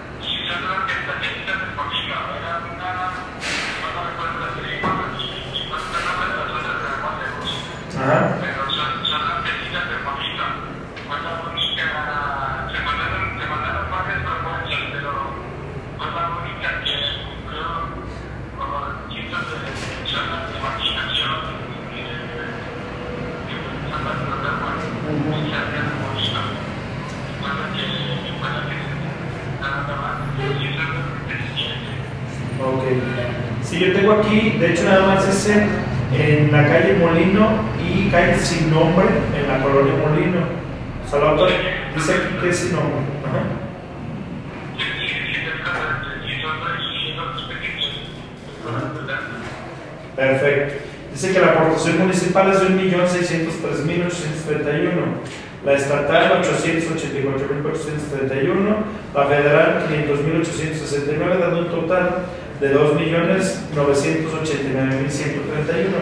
Ajá. Ok. Sí, yo tengo aquí, de hecho nada más dice en la calle Molino y calle sin nombre en la colonia Molino. O sea, la otra dice aquí que es sin nombre. Ajá. Perfecto. Dice que la aportación municipal es de un millón seiscientos tres mil ochocientos treinta y uno, la estatal ochocientos ochenta y cuatro mil cuatrocientos treinta y uno, la federal quinientos mil ochocientos sesenta y nueve, dando un total de dos millones novecientos ochenta y nueve mil ciento treinta y uno,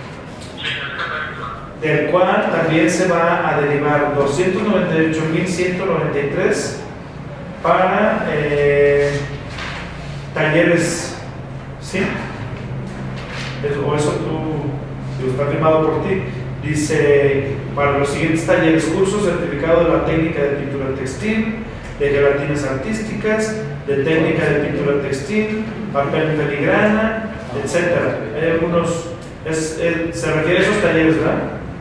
del cual también se va a derivar doscientos noventa y ocho mil ciento noventa y tres para eh, talleres, ¿sí? Eso, o eso tú, si está firmado por ti, dice para los siguientes talleres: cursos, certificado de la técnica de pintura textil, de gelatinas artísticas, de técnica de pintura textil, papel en filigrana, etcétera. Hay algunos, es, es, se refiere a esos talleres, ¿verdad?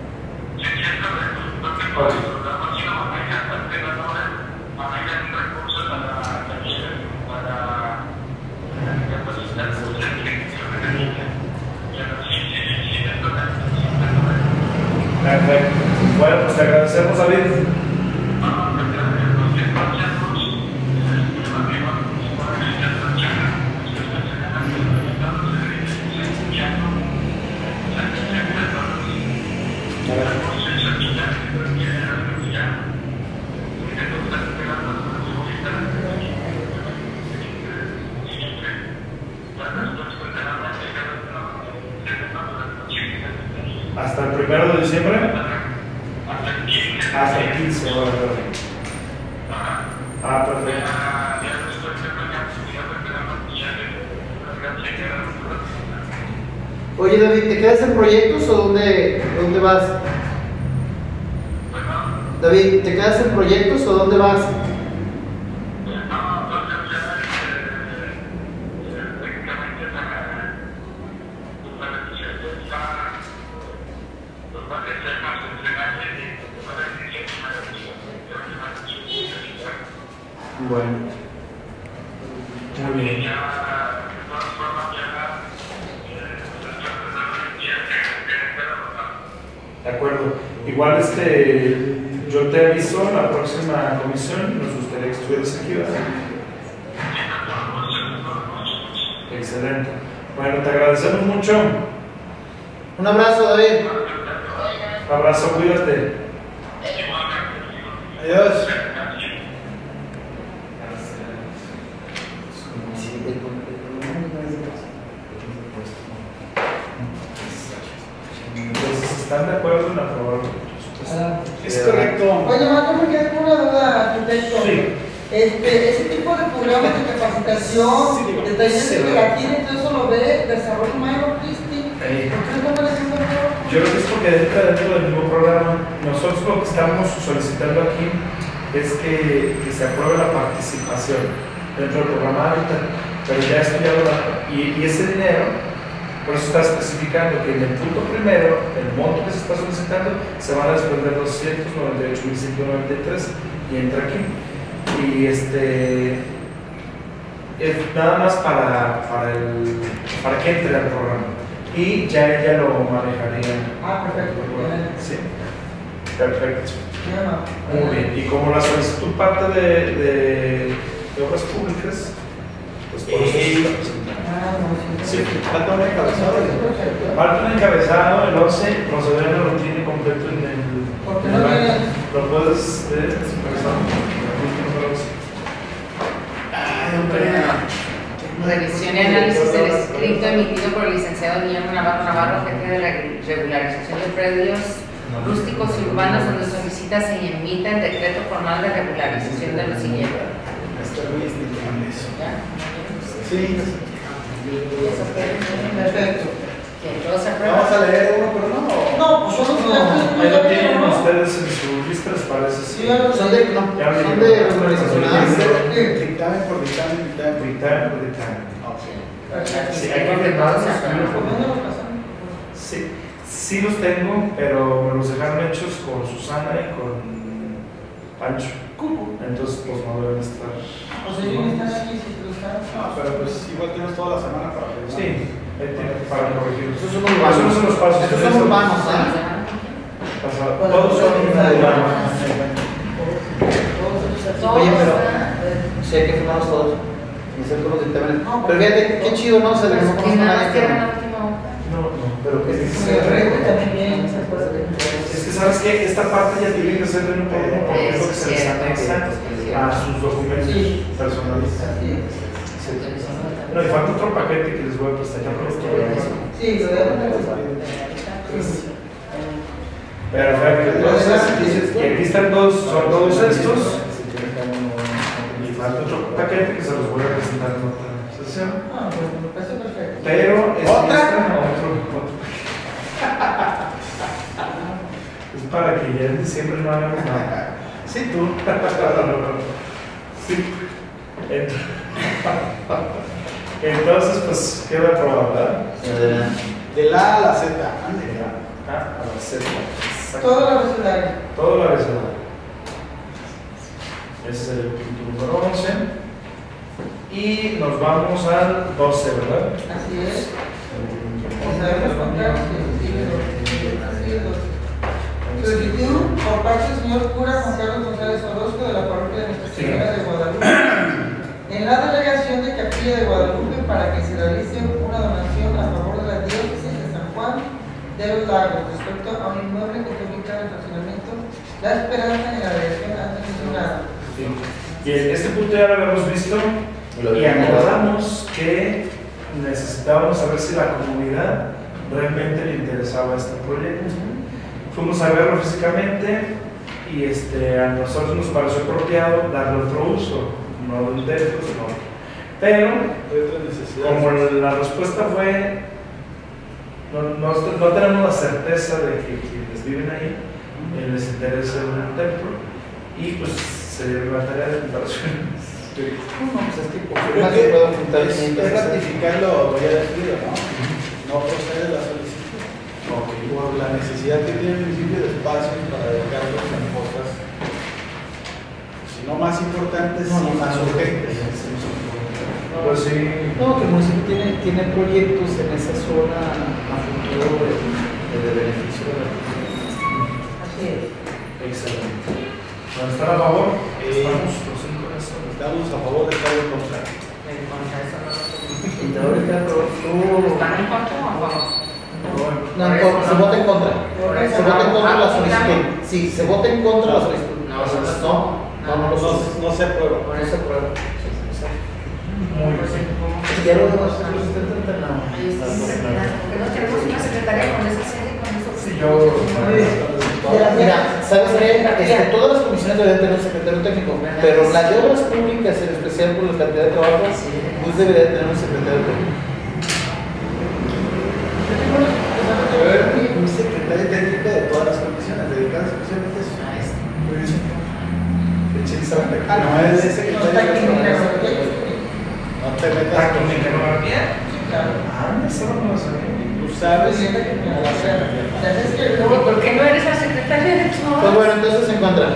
Okay. Perfecto. Bueno, pues te agradecemos, David. ¿Hasta el primero de diciembre? Hasta el quince, ahora, ah, perfecto. Oye, David, ¿te quedas en proyectos o dónde, dónde vas? David, ¿te quedas en proyectos o dónde vas? Bueno, muy bien. De acuerdo. Igual este, yo te aviso la próxima comisión, nos gustaría que estuvieras aquí, ¿verdad? Excelente. Bueno, te agradecemos mucho. Un abrazo, David. Un abrazo, cuídate. Adiós. Entonces, ¿están de acuerdo en aprobarlo? Es correcto. Oye, más yo me quedé con una duda, arquitecto. Sí. Este, ese tipo de programas de capacitación, Sí, digo. de talleres Sí, de ¿verdad? gelatina, todo eso lo ve Desarrollo Humano Artístico. Ahí. ¿Por qué no están haciendo eso? Yo creo que es porque entra dentro del mismo programa. Nosotros lo que estamos solicitando aquí es que, que se apruebe la participación dentro del programa Hábitat, pero ya estudiado la, y, y ese dinero, por eso está especificando que en el punto primero, el monto que se está solicitando, se van a desprender doscientos noventa y ocho mil ciento noventa y tres y entra aquí. Y este es nada más para, para, el, para que entre al programa. Y ya ella lo manejaría. Ah, perfecto. Bien. Sí, perfecto. Ya no. Muy bien. Y como la solicitud parte de, de, de obras públicas, pues por eso se está presentando. Ah, no, sí. Sí. Falta un encabezado. Perfecto. Falta un encabezado, el once, proceder lo tiene completo en el. Porque en no el viene. banco. Lo puedes ver, encabezado. Ay, hombre. Revisión y análisis del escrito emitido por el licenciado Guillermo Navarro Navarro, jefe de reg- regularización de predios rústicos y urbanos, donde solicita se emita el decreto formal de regularización de lo siguiente. Estoy muy explicando eso. ¿Ya? Sí. Eso fue. Perfecto. Que todo se aprueba. Vamos a leer uno, pero no. No, pues son los No, ahí lo tienen ¿no? ustedes en su lista, ¿les parece? Sí, ya lo Son de, no, Ya lo son digo. de regularización. Sí. Dictamen por dictamen, dictamen por Dictamen por dictamen. Perfecto. Sí, hay que firmarlos. ¿Por dónde lo pasan? Sí, sí los tengo, pero me los dejaron hechos con Susana y con Pancho. Entonces, pues no deben estar. O sea, ellos están aquí si los están. No, pero pues igual tienes toda la semana para revisar. Sí, ahí tiene para corregirlos. Esos son urbanos. Esos son los pasos. Esos son urbanos, ¿ah? Pasado. Todos son urbanos. Todos, Oye, pero ¿verdad? sí hay que firmarlos todos. Y hacer todos los dictámenes. No, Pero fíjate, qué chido, ¿no? Se les Pues que nada más queda en la última hoja. No, no. Pero que Es sí. que, también bien, se acuerdan. es que sabes que esta parte ya tiene que ser de un poco porque es lo que se les anexa a sus documentos Sí. personales. Así es. Sí. No, y falta otro paquete que les voy a prestar. Ya lo Sí, lo deben de Perfecto, entonces, y aquí están todos, son todos estos, y falta otro paquete que se los voy a presentar en otra sesión, Ah, bueno, me parece perfecto. pero es ¿Otra? otro, otro. Es para que ya en diciembre no hagamos nada. Sí, tú. Sí. Ent- Entonces, pues, queda aprobado, ¿verdad? De la A a la Z. Ande, Ah, a la Z. Todo lo abecedario. Todo lo abecedario. Ese es el punto número once. Y nos vamos al doce, ¿verdad? Así es. O sabemos contar que sí, así es. Solicitud por parte del señor cura Juan Carlos González Orozco de la parroquia de Nuestra Señora de Guadalupe, en la delegación de Capilla de Guadalupe, para que se realice una donación a favor de la diócesis de San Juan de los Lagos respecto a un inmueble que se ubica en el estacionamiento La Esperanza en la delegación antes mencionada. Bien, este punto ya lo habíamos visto y acordamos que necesitábamos saber si la comunidad realmente le interesaba este proyecto. Fuimos a verlo físicamente y este, a nosotros nos pareció apropiado darle otro uso, no de un templo, sino otro. Pero, como la respuesta fue, no, no, no tenemos la certeza de que quienes viven ahí eh, les interesa un templo, y pues se dio la tarea de preparación. No, pues es que por Creo más que que puedo juntar es, quinientas es veces. ratificar lo ya decidido, ¿no? No procede la solicitud. Por la necesidad que tiene el municipio de espacios para dedicarlos a cosas, si no más importantes, No, no, y más no, urgentes. Pues sí. No, que el municipio tiene, tiene proyectos en esa zona a futuro de, de, de beneficio de la comunidad. Así es. Excelente. ¿Van a estar a favor? Eh, Estamos los cinco en esto. Estamos a favor de estar en contra. En contra, eso no lo Y ahorita tú... ¿Están en contra o a favor? No, en contra, se vota en contra. Por eso Se vota en contra no. la Ah, solicitud. Sí, se vota en contra la solicitud. No, O sea, no, no, no, no lo No, son. no se aprueba. Por eso prueba. Muy bien. Ya lo demás se lo intentan no. Ahí está, porque no tenemos una secretaria con esa sede, con eso. Sí, yo- Mira, mira, ¿sabes qué? Este, todas las comisiones deben tener un secretario técnico, pero la de obras públicas, en especial por la cantidad de trabajo, pues debería tener un secretario técnico. Un secretario técnico de todas las comisiones, dedicadas exclusivamente a eso. Ah, no, es el secretario técnico. No te metas ¿Está con con tecnología? Claro. Ah, eso no lo sabía. Tú sabes que no va a ser. Luego, ¿por qué no eres la secretaria de todas? Pues bueno, entonces en contra.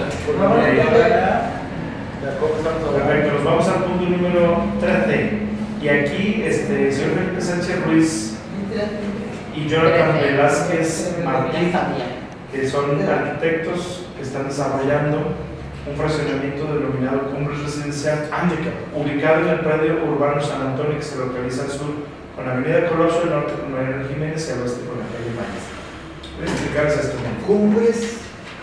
Perfecto, nos vamos al punto número trece. Y aquí, este, el señor Felipe Sánchez Ruiz y Jonathan Velázquez Martín, que son arquitectos que están desarrollando un fraccionamiento denominado Cumbres Residencial, ubicado en el predio urbano San Antonio, que se localiza al sur con la avenida Colosio, al norte con Mariano Jiménez y al oeste con la calle Mayas. Voy a explicarles esto. Cumbres.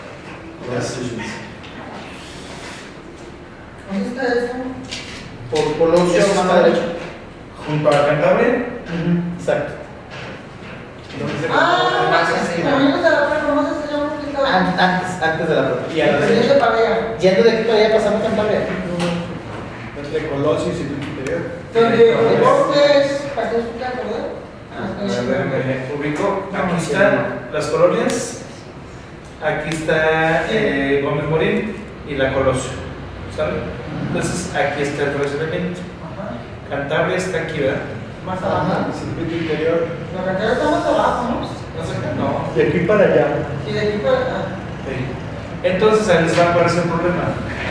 ¿Dónde está eso? Por Colosio, Eso mano está derecha. junto a Cantabria. Exacto. Ah, sí, también está la otra, ¿cómo se llama? An- Antes, antes de la puerta. Y a la Derecha derecha, para allá. Yendo de aquí para allá, pasando Cantabria. entre Colosio y Circuito Interior. Donde el bosque es para que explicar, ¿verdad? Me ubico. Aquí están las colonias. Aquí está eh, Gómez Morín y la Colosio. ¿Saben? Entonces aquí está el fraccionamiento. Cantabria está aquí, ¿verdad? Más abajo. Circuito Interior. La carretera está más abajo, ¿no? No sé qué, no. De aquí para allá. Y de aquí para acá. Sí. Entonces ahí les va a aparecer el problema.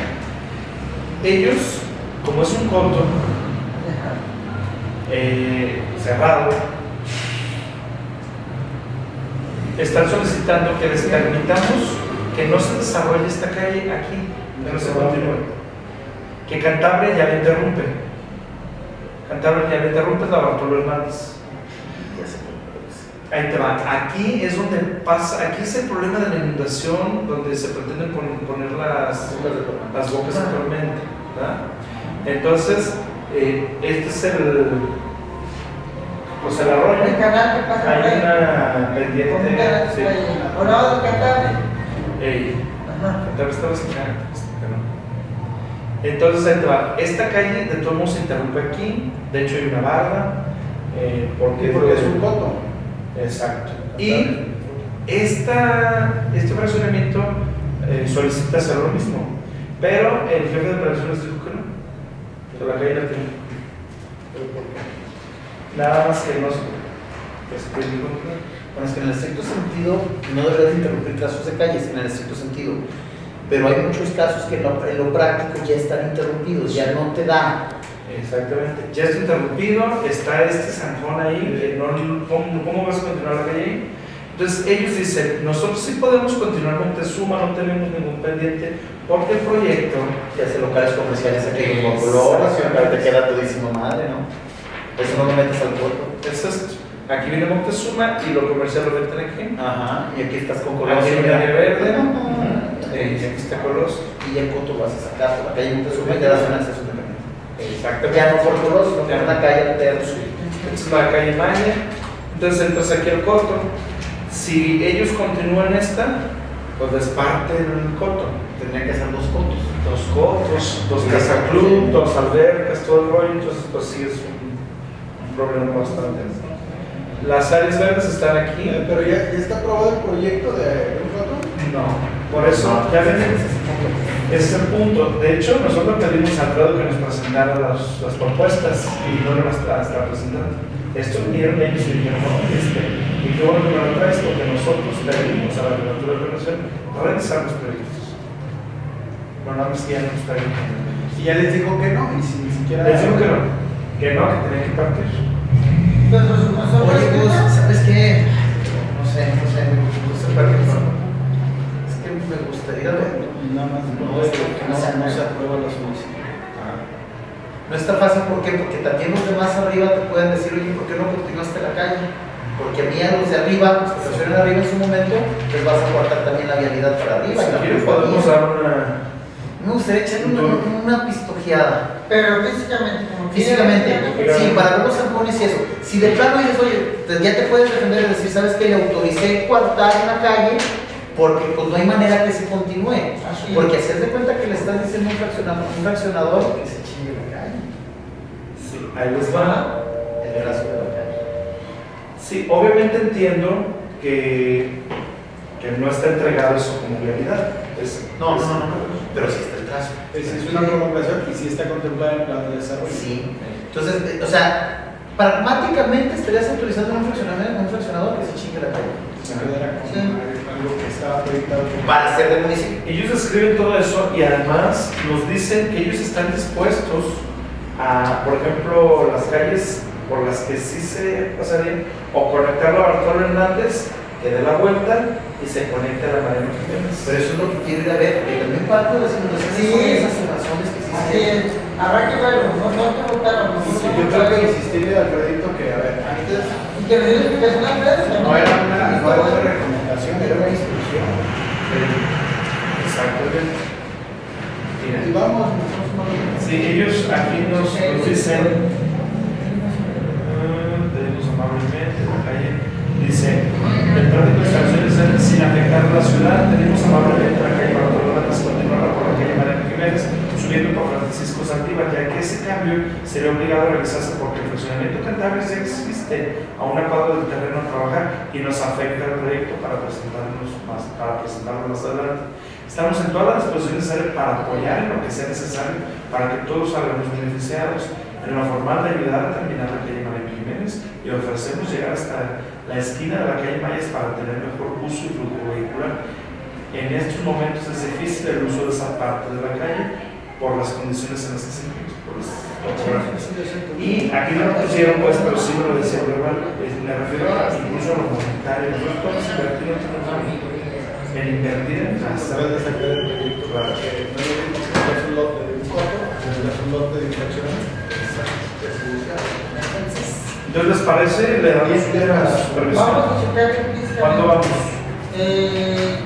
Ellos, como es un coto eh, cerrado, están solicitando que les permitamos que no se desarrolle esta calle aquí, que no se continúe. Que Cantabria ya le interrumpe. Cantabria ya le interrumpe es la Bartolo Hernández. Ahí te va. Aquí es donde pasa, aquí es el problema de la inundación, donde se pretenden pon- poner las, las bocas actualmente, ¿verdad? Entonces, eh, este es el, pues el arroyo. El canal que pasa por Hay ahí. una pendiente. Con un canal Sí. que está ahí. Por lado del Cantabria. Ey, Ajá. Cantabria estaba sin canal, entonces ahí te va. Esta calle de todos modos se interrumpe aquí. De hecho hay una barra. Eh, porque, Porque es un coto. Exacto. Y esta, este fraccionamiento eh, solicita hacer lo mismo. Pero el jefe de operaciones dijo que no. Que la calle la tiene. ¿Pero por qué? Nada más que no se pues, que dijo que no. Bueno, es que en el estricto sentido no deberías interrumpir trazos de calles, en el estricto sentido. Pero hay muchos casos que en lo, en lo práctico ya están interrumpidos, ya no te da. Exactamente. Ya está interrumpido, está este zanjón ahí, que no, ¿cómo, ¿cómo vas a continuar la calle ahí? Entonces ellos dicen, nosotros sí podemos continuar Montezuma, no tenemos ningún pendiente, porque el proyecto Ya hace locales comerciales aquí en Exacto. Colosio, acá te queda todísimo madre, ¿no? Eso no lo metes al puerto. es esto. Aquí viene Montezuma y lo comercial lo meten aquí. Ajá, y aquí estás con Aquí Colosio. viene área verde, Ajá. eh, y aquí está Colosio. Y ya en Coto vas a sacar por la calle Montezuma y te das un acceso independiente. Exactamente. Ya no por Colosio, Ya ya no. una calle alterna. Esta es la calle Maya, Entonces entras aquí al coto. Si ellos continúan esta, pues les parten el coto. Tendría que ser dos cotos. Dos cotos, dos casaclub, dos albercas, todo el rollo. Entonces, pues sí es un, un problema bastante. Las áreas verdes están aquí. Eh, Pero ya, ya está aprobado el proyecto de un coto. No, por eso ya ven, ese es el punto. De hecho, nosotros pedimos a Alfredo que nos presentara las, las propuestas y no las está, está presentando. Esto vinieron ellos y dijeron, no, este, y qué bueno que me lo traes porque nosotros pedimos a la Jefatura de Planeación revisar los proyectos. Pero nada más que ya no nos traen. Y ya les dijo que no, y si ni siquiera. Les digo que no, que no, que tenían que partir. Pero nosotros, Oye, pues, ¿sabes qué? No sé, no sé, me gusta perfecto. Es que me gustaría ver. Nada más no, no, no se aprueba la solicitud. No está fácil, ¿por qué? Porque también los demás arriba te pueden decir, oye, ¿por qué no continuaste la calle? Porque a mí a los de arriba, los que estacionan arriba en su momento, les vas a cortar también la vialidad para arriba. Si y la quieres culpa podemos mía. dar una... Me gustaría echarle una, una pistojeada. pero físicamente, como Físicamente, quiere- sí, para ver los zampones y eso. Si de plano dices, oye, te- ya te puedes defender y decir, ¿sabes qué? Le autoricé coartar en la calle porque pues no hay manera que se continúe. Así Porque es. hacer de cuenta que le estás diciendo a un fraccionador, un fraccionador que se chingue la calle. Sí, ahí les va. El brazo de la calle. Sí, obviamente entiendo que, que no está entregado eso como vialidad. Es- No, es- no, no, no, pero sí está el trazo. Es, es una prolongación y sí está contemplada en el plan de desarrollo. Sí. Entonces, eh, o sea, pragmáticamente estarías autorizando a un fraccionador, a un fraccionador que se chingue la calle. Se quedara con Sí. algo que estaba proyectado. Para ser del municipio. Ellos escriben todo eso y además nos dicen que ellos están dispuestos a, por ejemplo, las calles por las que sí se pasarían, o conectarlo a Bartolo Hernández, que dé la vuelta y se conecte a la Mariano Jiménez. Pero eso es lo que quiero ir a ver, porque también parte de las inundaciones Sí. son esas razones que sí Así se es, habrá que verlo, no, no hay que votarlo, no, Sí, yo creo que insistirle al Alfredito que, a ver, antes y que me dé la explicación a Alfredo. no era una, no era una recomendación, era una instrucción. Exactamente. Mira. Y vamos, nosotros no lo Sí, ellos aquí nos, nos dicen, ah, tenemos amablemente la calle, dice, el tráfico de estaciones sin afectar la ciudad, tenemos amablemente la calle Bartolomé Hernández continuará por la calle Mariano Jiménez, subiendo por Francisco Saldívar, ya que ese cambio sería obligado a realizarse porque el funcionamiento Cantabria ya existe a una cuadra del terreno a trabajar y nos afecta el proyecto para presentarnos más, para presentarlo más adelante. Estamos en toda la disposición necesaria para apoyar en lo que sea necesario para que todos salgamos beneficiados en lo formal de ayudar a terminar la calle Mariano Jiménez y ofrecemos llegar hasta la esquina de la calle Mayas para tener mejor uso y flujo vehicular. En estos momentos es difícil el uso de esa parte de la calle por las condiciones en las que se encuentra, por las topográficas. Y aquí no lo pusieron, pues, pero sí me lo decía verbal, me refiero a incluso a lo monetario. Nosotros podemos invertir en otro programa, en invertir en Se hasta puede sacar el proyecto para que no le digas que es un lote de un cuarto, es un lote de infracción. Entonces, ¿les parece? Le damos una supervisión. Vamos a checar físicamente. ¿Cuándo vamos? Eh,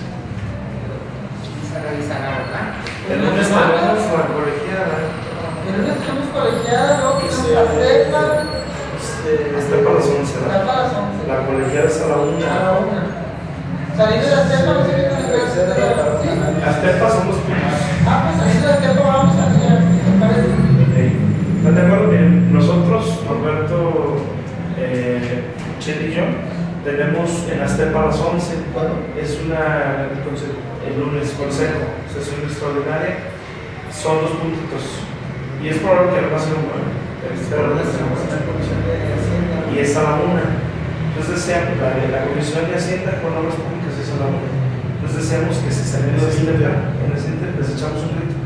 Se revisará, ¿verdad? El lunes tenemos la colegiada. el lunes tenemos colegiada, luego tenemos Sí. la cepa, Hasta para las once. la ¿verdad? para las once. La colegiada es a la A la una. una. Saliendo de la cepa, no sé qué tiene que ver. Sí. Las tepas son los pinos. Ah, pues saliendo de la cepa vamos a hacer, ¿te parece? ¿Están de acuerdo? Miren, nosotros, Norberto, eh, Chet y yo, tenemos en Aztepa a las once. Es una, el lunes, consejo, sesión extraordinaria. Son dos puntitos. Y es probable que no pase un bueno. Pero no estamos en la comisión de Hacienda. Y es a la una. Entonces deseamos, la, la Comisión de Hacienda con obras públicas es a la una. Entonces deseamos que si salimos de este plan, en ese inter les echamos un grito.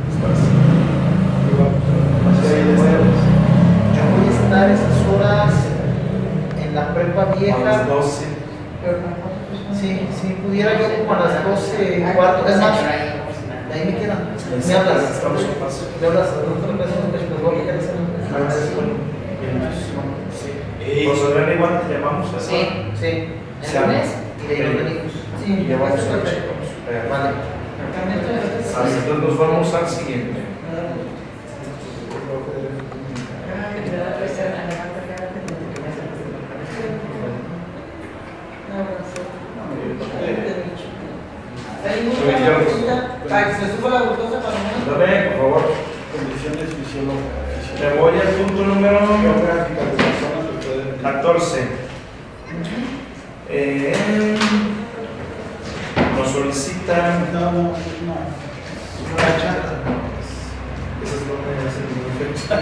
Yo voy a estar esas horas en la prepa A las vieja. doce. Sí, si pudiera yo como a las doce y cuarto. Es más, de ahí me quedan. Me hablas. Estamos en paso. Me hablas. ¿Dónde me pasas? Me voy a quedar Ah, sí, bueno. Bien, entonces, sí. José Adrián, igual te llamamos. ¿verdad? Sí. Sí. ¿El lunes? Y de ahí nos venimos. Y ya vamos a ver. Perfecto. Vale. Así, entonces nos vamos al siguiente. ¿Me subo la glucosa para lo menos? Dame, por favor. Condiciones fisiológicas. Me voy al punto número Geográficas de las zonas que pueden. catorce. Eh, nos solicitan. No, no, no. Racha. Esa es donde hace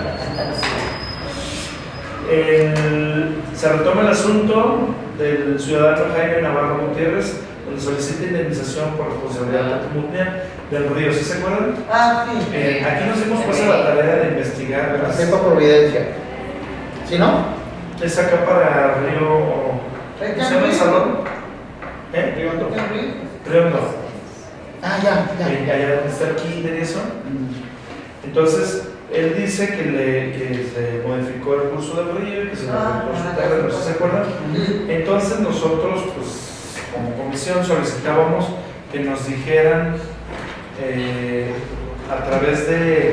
el el, se retoma el asunto del ciudadano Jaime Navarro Gutiérrez, donde solicita indemnización por responsabilidad patrimonial del río. ¿Sí se acuerdan? Ah, sí. Eh, aquí nos hemos puesto la tarea de investigar. La cepa Providencia. ¿Sí, no? Es acá para Río. ¿Cómo se llama el salón? ¿Eh? Río Hondo. Río Hondo. Ah, ya, ya. Eh, allá donde está el kinder y eso. Entonces, él dice que, le, que se modificó el curso del río y que se modificó su terreno, ¿sí se acuerdan? Entonces nosotros, pues, como comisión solicitábamos que nos dijeran eh, a través de,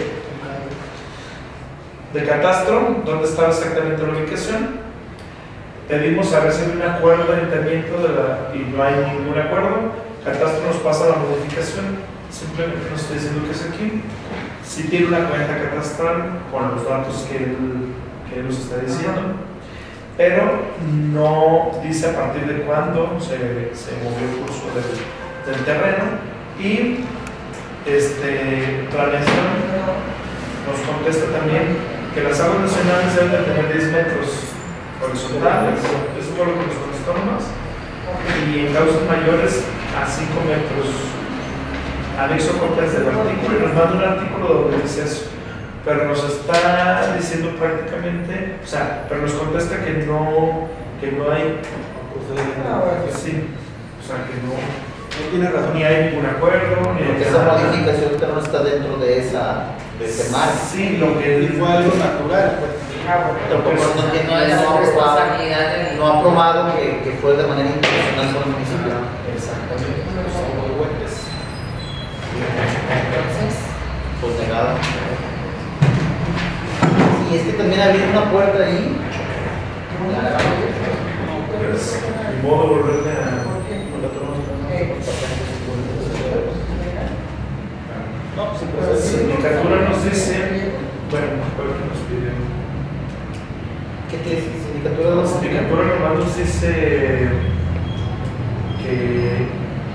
de catastro dónde estaba exactamente la ubicación. Pedimos a ver si hay un acuerdo de ayuntamiento de la, y no hay ningún acuerdo. Catastro nos pasa la modificación, simplemente nos está diciendo que es aquí. Si tiene una cuenta catastral con los datos que él, que él nos está diciendo, pero no dice a partir de cuándo se, se movió el curso del, del terreno. Y este, planeación nos contesta también que las aguas nacionales deben de tener diez metros horizontales, eso fue lo que nos contestó más, y en causas mayores a cinco metros. Anexo copias del artículo y nos manda un artículo donde dice eso, pero nos está diciendo prácticamente, o sea, pero nos contesta que no, que no hay, sí, o sea, que no, No tiene razón. ni hay ningún acuerdo, ni Porque hay esa nada. modificación no está dentro de esa de ese mar. Sí, lo que Y fue algo natural, pues. Pero como no tiene, No es no ha aprobado, responsabilidad del. no ha aprobado que, que fue de manera intencional por el municipio. Exactamente. Entonces, Pues negado. Y es que también había una puerta ahí. Pues, ni modo volverle a. No, pues La sindicatura nos dice, bueno, ¿cuál que nos pidió? ¿Qué te dice? Sindicatura de La los sindicatura nomás nos dice que,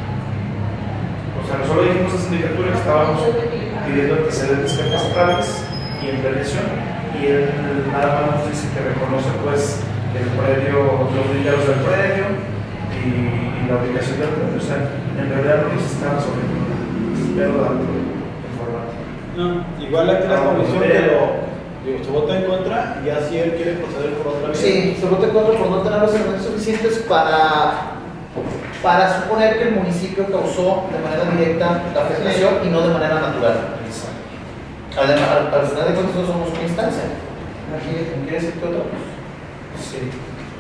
o sea, nosotros dijimos a la sindicatura que estábamos pidiendo antecedentes catastrales y en prevención, y él nada más nos dice que reconoce pues el predio, los brillos del predio y, y la ubicación del predio. O sea, en realidad no nos está resolviendo, pero dando información. No, igual aquí la comisión que lo, digo, se vota en contra y ya si él quiere proceder por otra vía. Sí, se vota en contra por no tener los elementos suficientes para, para suponer que el municipio causó de manera directa la afectación y no de manera natural. Además, al, al final de cuentas, nosotros somos una instancia. Aquí, ¿quiere decir que otro? Sí.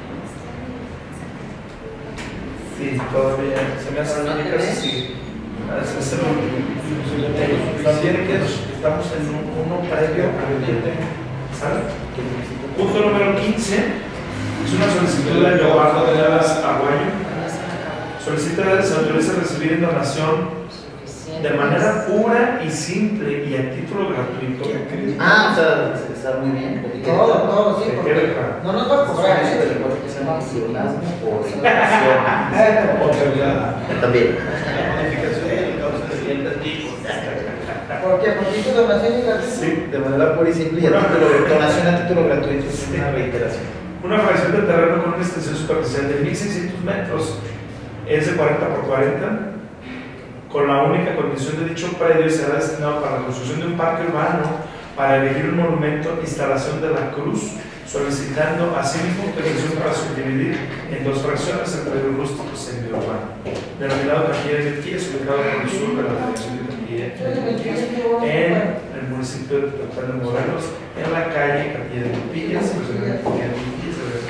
Sí, todavía se me hace ¿No te que ves? sí. Es es el último. También que estamos en un, uno previo pendiente, ¿sale? Punto número quince es una solicitud de Leobardo de Llamas Aguayo. Solicita que se autorice a recibir en donación de manera pura y simple y a título gratuito. Ah, o sea, está muy bien. Todo, todo, sí, Que porque quede claro. no nos va a cobrar, ¿eh? Por ignoración. También. La modificación de la causa de siguiente tipo. Porque por título de donación y gratuito. Sí. De manera pura y simple y a título, donación a título gratuito. Es una reiteración. Una fracción de terreno con una extensión superficial de mil seiscientos metros es de cuarenta por cuarenta, con la única condición de dicho predio será destinado para la construcción de un parque urbano, para elegir un monumento, instalación de la cruz, solicitando asimismo autorización para subdividir en dos fracciones el predio rústico semiurbano, denominado Capilla de Virquillas, ubicado en el sur de la dirección de Capilla de Virquillas, en el municipio de Total de Morelos, en la calle Capilla de Virquillas, Capilla de Virquillas.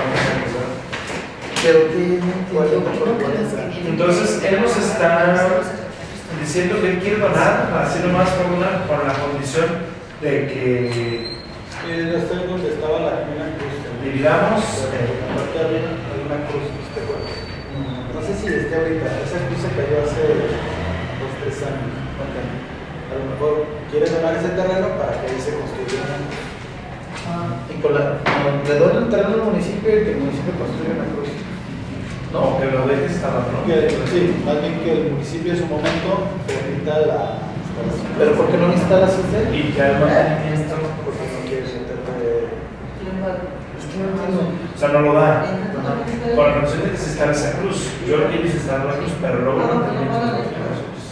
Pero que Entonces, él nos está diciendo que él quiere donar, así nomás por una, con la condición de que Eh, está donde estaba la Jimena Cruz. dividamos. Aparte había una cruz, ¿te acuerdas? No sé si esté ahorita, esa cruz se cayó hace dos tres años. A lo mejor quiere donar ese terreno para que ahí se construya. Y con la, le doy el terreno al municipio y que el municipio construya una cruz. No, que lo dejes estar, ¿no? Que, sí, más bien que el municipio en su momento permita la instalación. Pero ¿por qué no la instalas usted? Y que al mantenimiento, Porque no quiere meterle. Es que no entiendo. o sea, no lo da. Con la condición de que se instale esa cruz. Yo lo quiero instalar la cruz, pero luego el mantenimiento de los pedazos.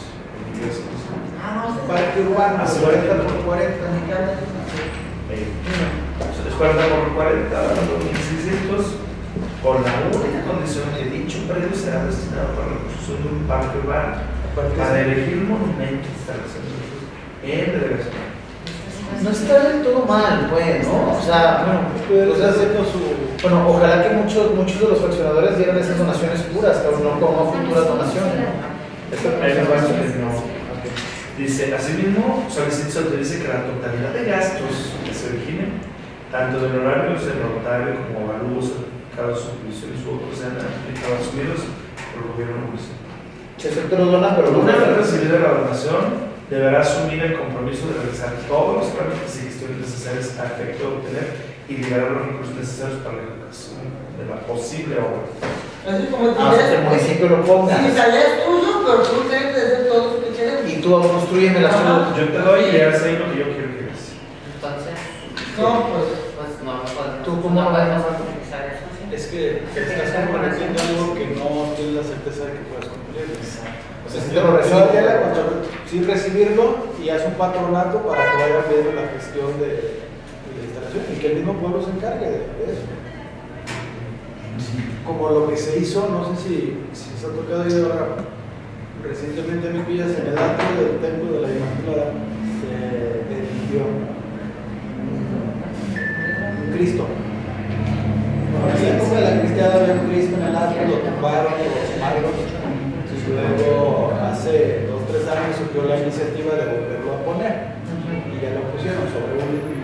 Parque urbano, Así cuarenta va. por cuarenta. Es cuarenta por cuarenta, dos mil seiscientos, con la única condición que dicho predio será destinado para la construcción de un parque urbano para elegir un monumento de instalación en delegación. No está del todo mal, pues, ¿no? O sea, bueno, Puede o sea, hacer con su. bueno, ojalá que muchos, muchos de los fraccionadores dieran esas donaciones puras, pero no como futuras donaciones. Esto Ahí les va a decir, no. Dice, asimismo, solicita se autorice que la totalidad de gastos que se originen, tanto de honorarios del notario como avalúos, certificados, subdivisiones u otros, sean aplicados asumidos por el gobierno municipal. Se aceptó los dona, pero no Una vez recibida la donación, deberá asumir el compromiso de realizar todos los trámites y gestiones necesarias a efecto de obtener y liberar los recursos necesarios para la ejecución de la posible obra. Así como te hasta que el municipio lo ponga. Si sale es tuyo, pero tú tienes que hacer todo lo que quieras. Y tú construyeme la ciudad. Yo te doy y haz ahí lo que yo quiero que hagas. Entonces, No, pues. pues no podemos, ¿Tú cómo no lo podemos ves? utilizar eso. ¿sí? Es que te estás comprometiendo algo que no tienes la certeza de que puedas cumplir. O sea, si te lo recibes, sí recibirlo y haz un patronato para que vaya viendo la gestión de, de la instalación y que el mismo pueblo se encargue de, de eso. Como lo que se hizo, no sé si, si se ha tocado ir ahora recientemente en mi Villas, en el atrio del templo de la Inmaculada, se erigió un Cristo. En la época de la cristiana había un Cristo en el atrio, lo tumbaron los magos. Luego, hace dos o tres años surgió la iniciativa de volverlo a poner y ya lo pusieron sobre un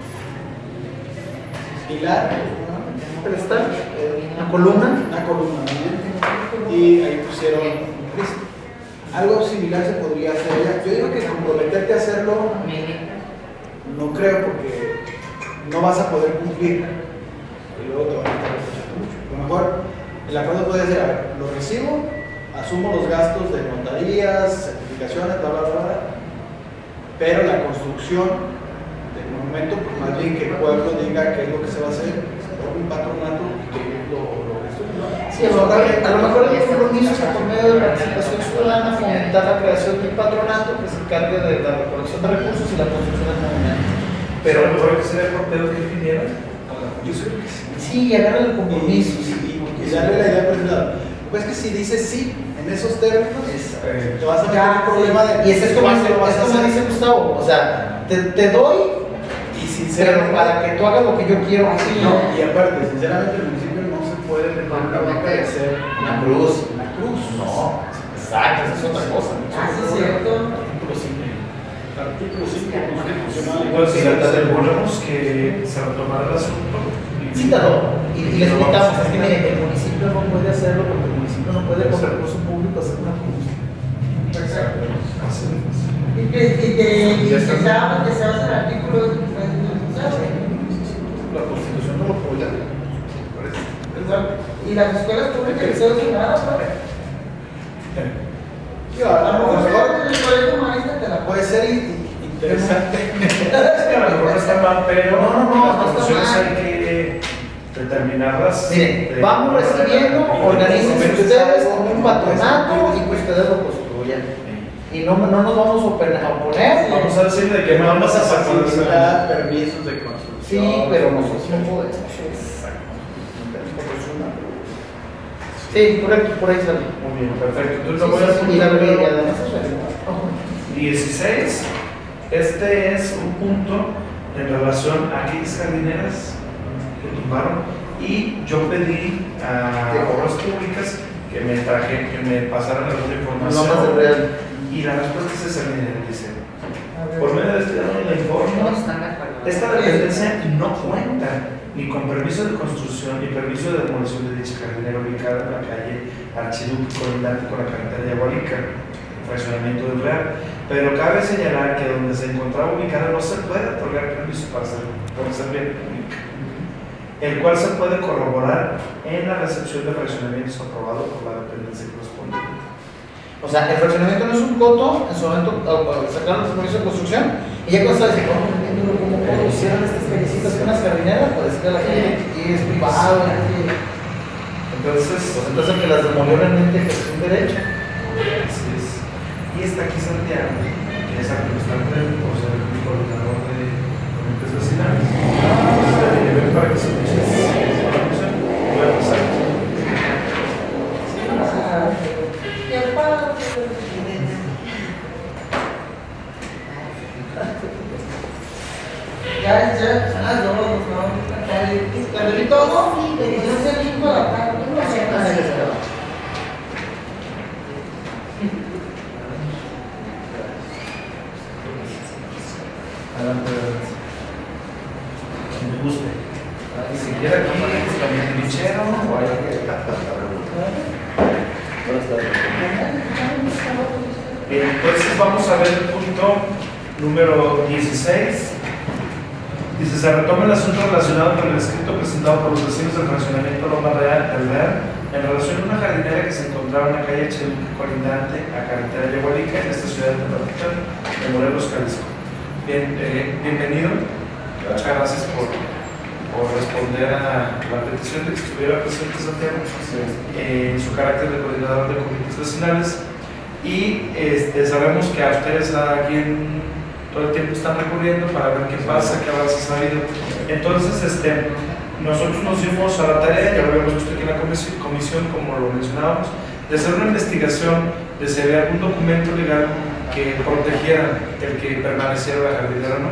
pilar, ¿Un pedestal? ¿Una columna? una columna, ¿no? Y ahí pusieron un Cristo. Algo similar se podría hacer ya. Yo digo que comprometerte a hacerlo, no creo, porque no vas a poder cumplir y luego te van a estar reprochando mucho. A lo mejor el acuerdo puede ser, a ver, lo recibo, asumo los gastos de notarías, certificaciones, bla, bla, bla, bla, pero la construcción del monumento, pues más bien que el pueblo diga qué es lo que se va a hacer, se pone un patronato y que lo, lo gestione. Sí, a lo mejor, a lo mejor el compromiso es que por medio de la participación ciudadana fomentar la creación de un patronato que se encargue de la recolección de recursos y la construcción del monumento. Pero a lo mejor que sería por pedo que viniera. Yo creo que sí. Sí, y agarra el Y, compromiso. y, y darle la idea presentada. Pues que si dices sí en esos términos, te vas a meter Ya, un problema de Y eso es como, cuándo dice, lo vas es a como hacer. dice Gustavo, o sea, te, te doy, Y pero sinceramente, para que tú hagas lo que yo quiero. Sí, no, y aparte, sinceramente el municipio no se puede meter en la boca de ser Una cruz. una cruz. No, exacto, esa es otra cosa. Ah, sí, es cierto. Artículo cinco. Artículo cinco constitucional. Pues si recordemos que se retomará el asunto. Cítalo. Y, y les explicamos, es que miren, el municipio no puede hacerlo porque el municipio no puede con recursos públicos hacer una cruz. Exacto. Así es. Y que, y que, y Ya que está. se habla que se basa en el artículo de La constitución no lo puede. y las escuelas públicas que se usan nada, ¿no? Yo, a A lo lo mejor mejor en el colegio humanista te la puede ser in- interesante. Es que a lo mejor no está mal, pero No, no, no, las no está condiciones mal. hay que determinarlas. Miren, de- vamos recibiendo, organicen Pero ustedes algo con un muy patronato y interesante. que ustedes lo construyan. Y no, no nos vamos a oponer. a oponer. Vamos a decir de Que qué vamos a sacar facilitar permisos de construcción. Sí, pero nosotros no podemos. Sí, correcto, por ahí sale. Muy bien, perfecto. Entonces Sí, lo voy a sí, sí, y la apuntar. y además es realidad. dieciséis. Este es un punto en relación a aquellas jardineras que tumbaron y yo pedí a obras públicas que me traje, que me pasaran alguna No más de información real. y la respuesta es esa, miren, dice, por medio de este dato le informo, No están de acuerdo. esta dependencia no cuenta ni con permiso de construcción ni permiso de demolición de dicha jardinera ubicada en la calle Archiduque colindante con la carretera de Agualica. fraccionamiento del Real. Pero cabe señalar que donde se encontraba ubicada no se puede otorgar permiso para hacer, por ser vía pública, el cual se puede corroborar en la recepción de fraccionamientos aprobados por la dependencia correspondiente. O sea, el fraccionamiento no es un coto, en su momento sacaron los permisos de construcción, y ya cuando está diciendo, ¿cómo, cómo, cómo hicieron estas callecitas con unas jardineras? Pues decirle a la gente que es privado. Entonces, pues entonces el que las demolió realmente ejerció un derecho. Así es. Y está aquí Santiago, que es administrador por ser el coordinador de comités vecinales. Entonces, le llevé para que se me eche la función. Voy a pasar. Ya, ya, ah, no, no, no, te abrí todo, y yo sé el hijo de acá, no sé nada. Adelante, adelante. Me guste. Ni siquiera aquí, también el bichero, o hay que. Buenas tardes. Bien, entonces vamos a ver el punto número dieciséis. Dice, se retoma el asunto relacionado con el escrito presentado por los vecinos del fraccionamiento Loma Real, del Real, en relación a una jardinera que se encontraba en la calle Cheduque, colindante a carretera de Yagualica, en esta ciudad de Tepaticán, de Morelos, Jalisco. Bien, eh, bienvenido. Muchas gracias por, por responder a la petición de que estuviera presente Santiago, eh, en su carácter de coordinador de comités vecinales. Y este, sabemos que a ustedes aquí en todo el tiempo están recurriendo para ver qué pasa, qué avances ha habido. Entonces, este, nosotros nos dimos a la tarea, ya lo habíamos visto aquí en la comisión, como lo mencionábamos, de hacer una investigación de si había algún documento legal que protegiera el que permaneciera la jardinera o no.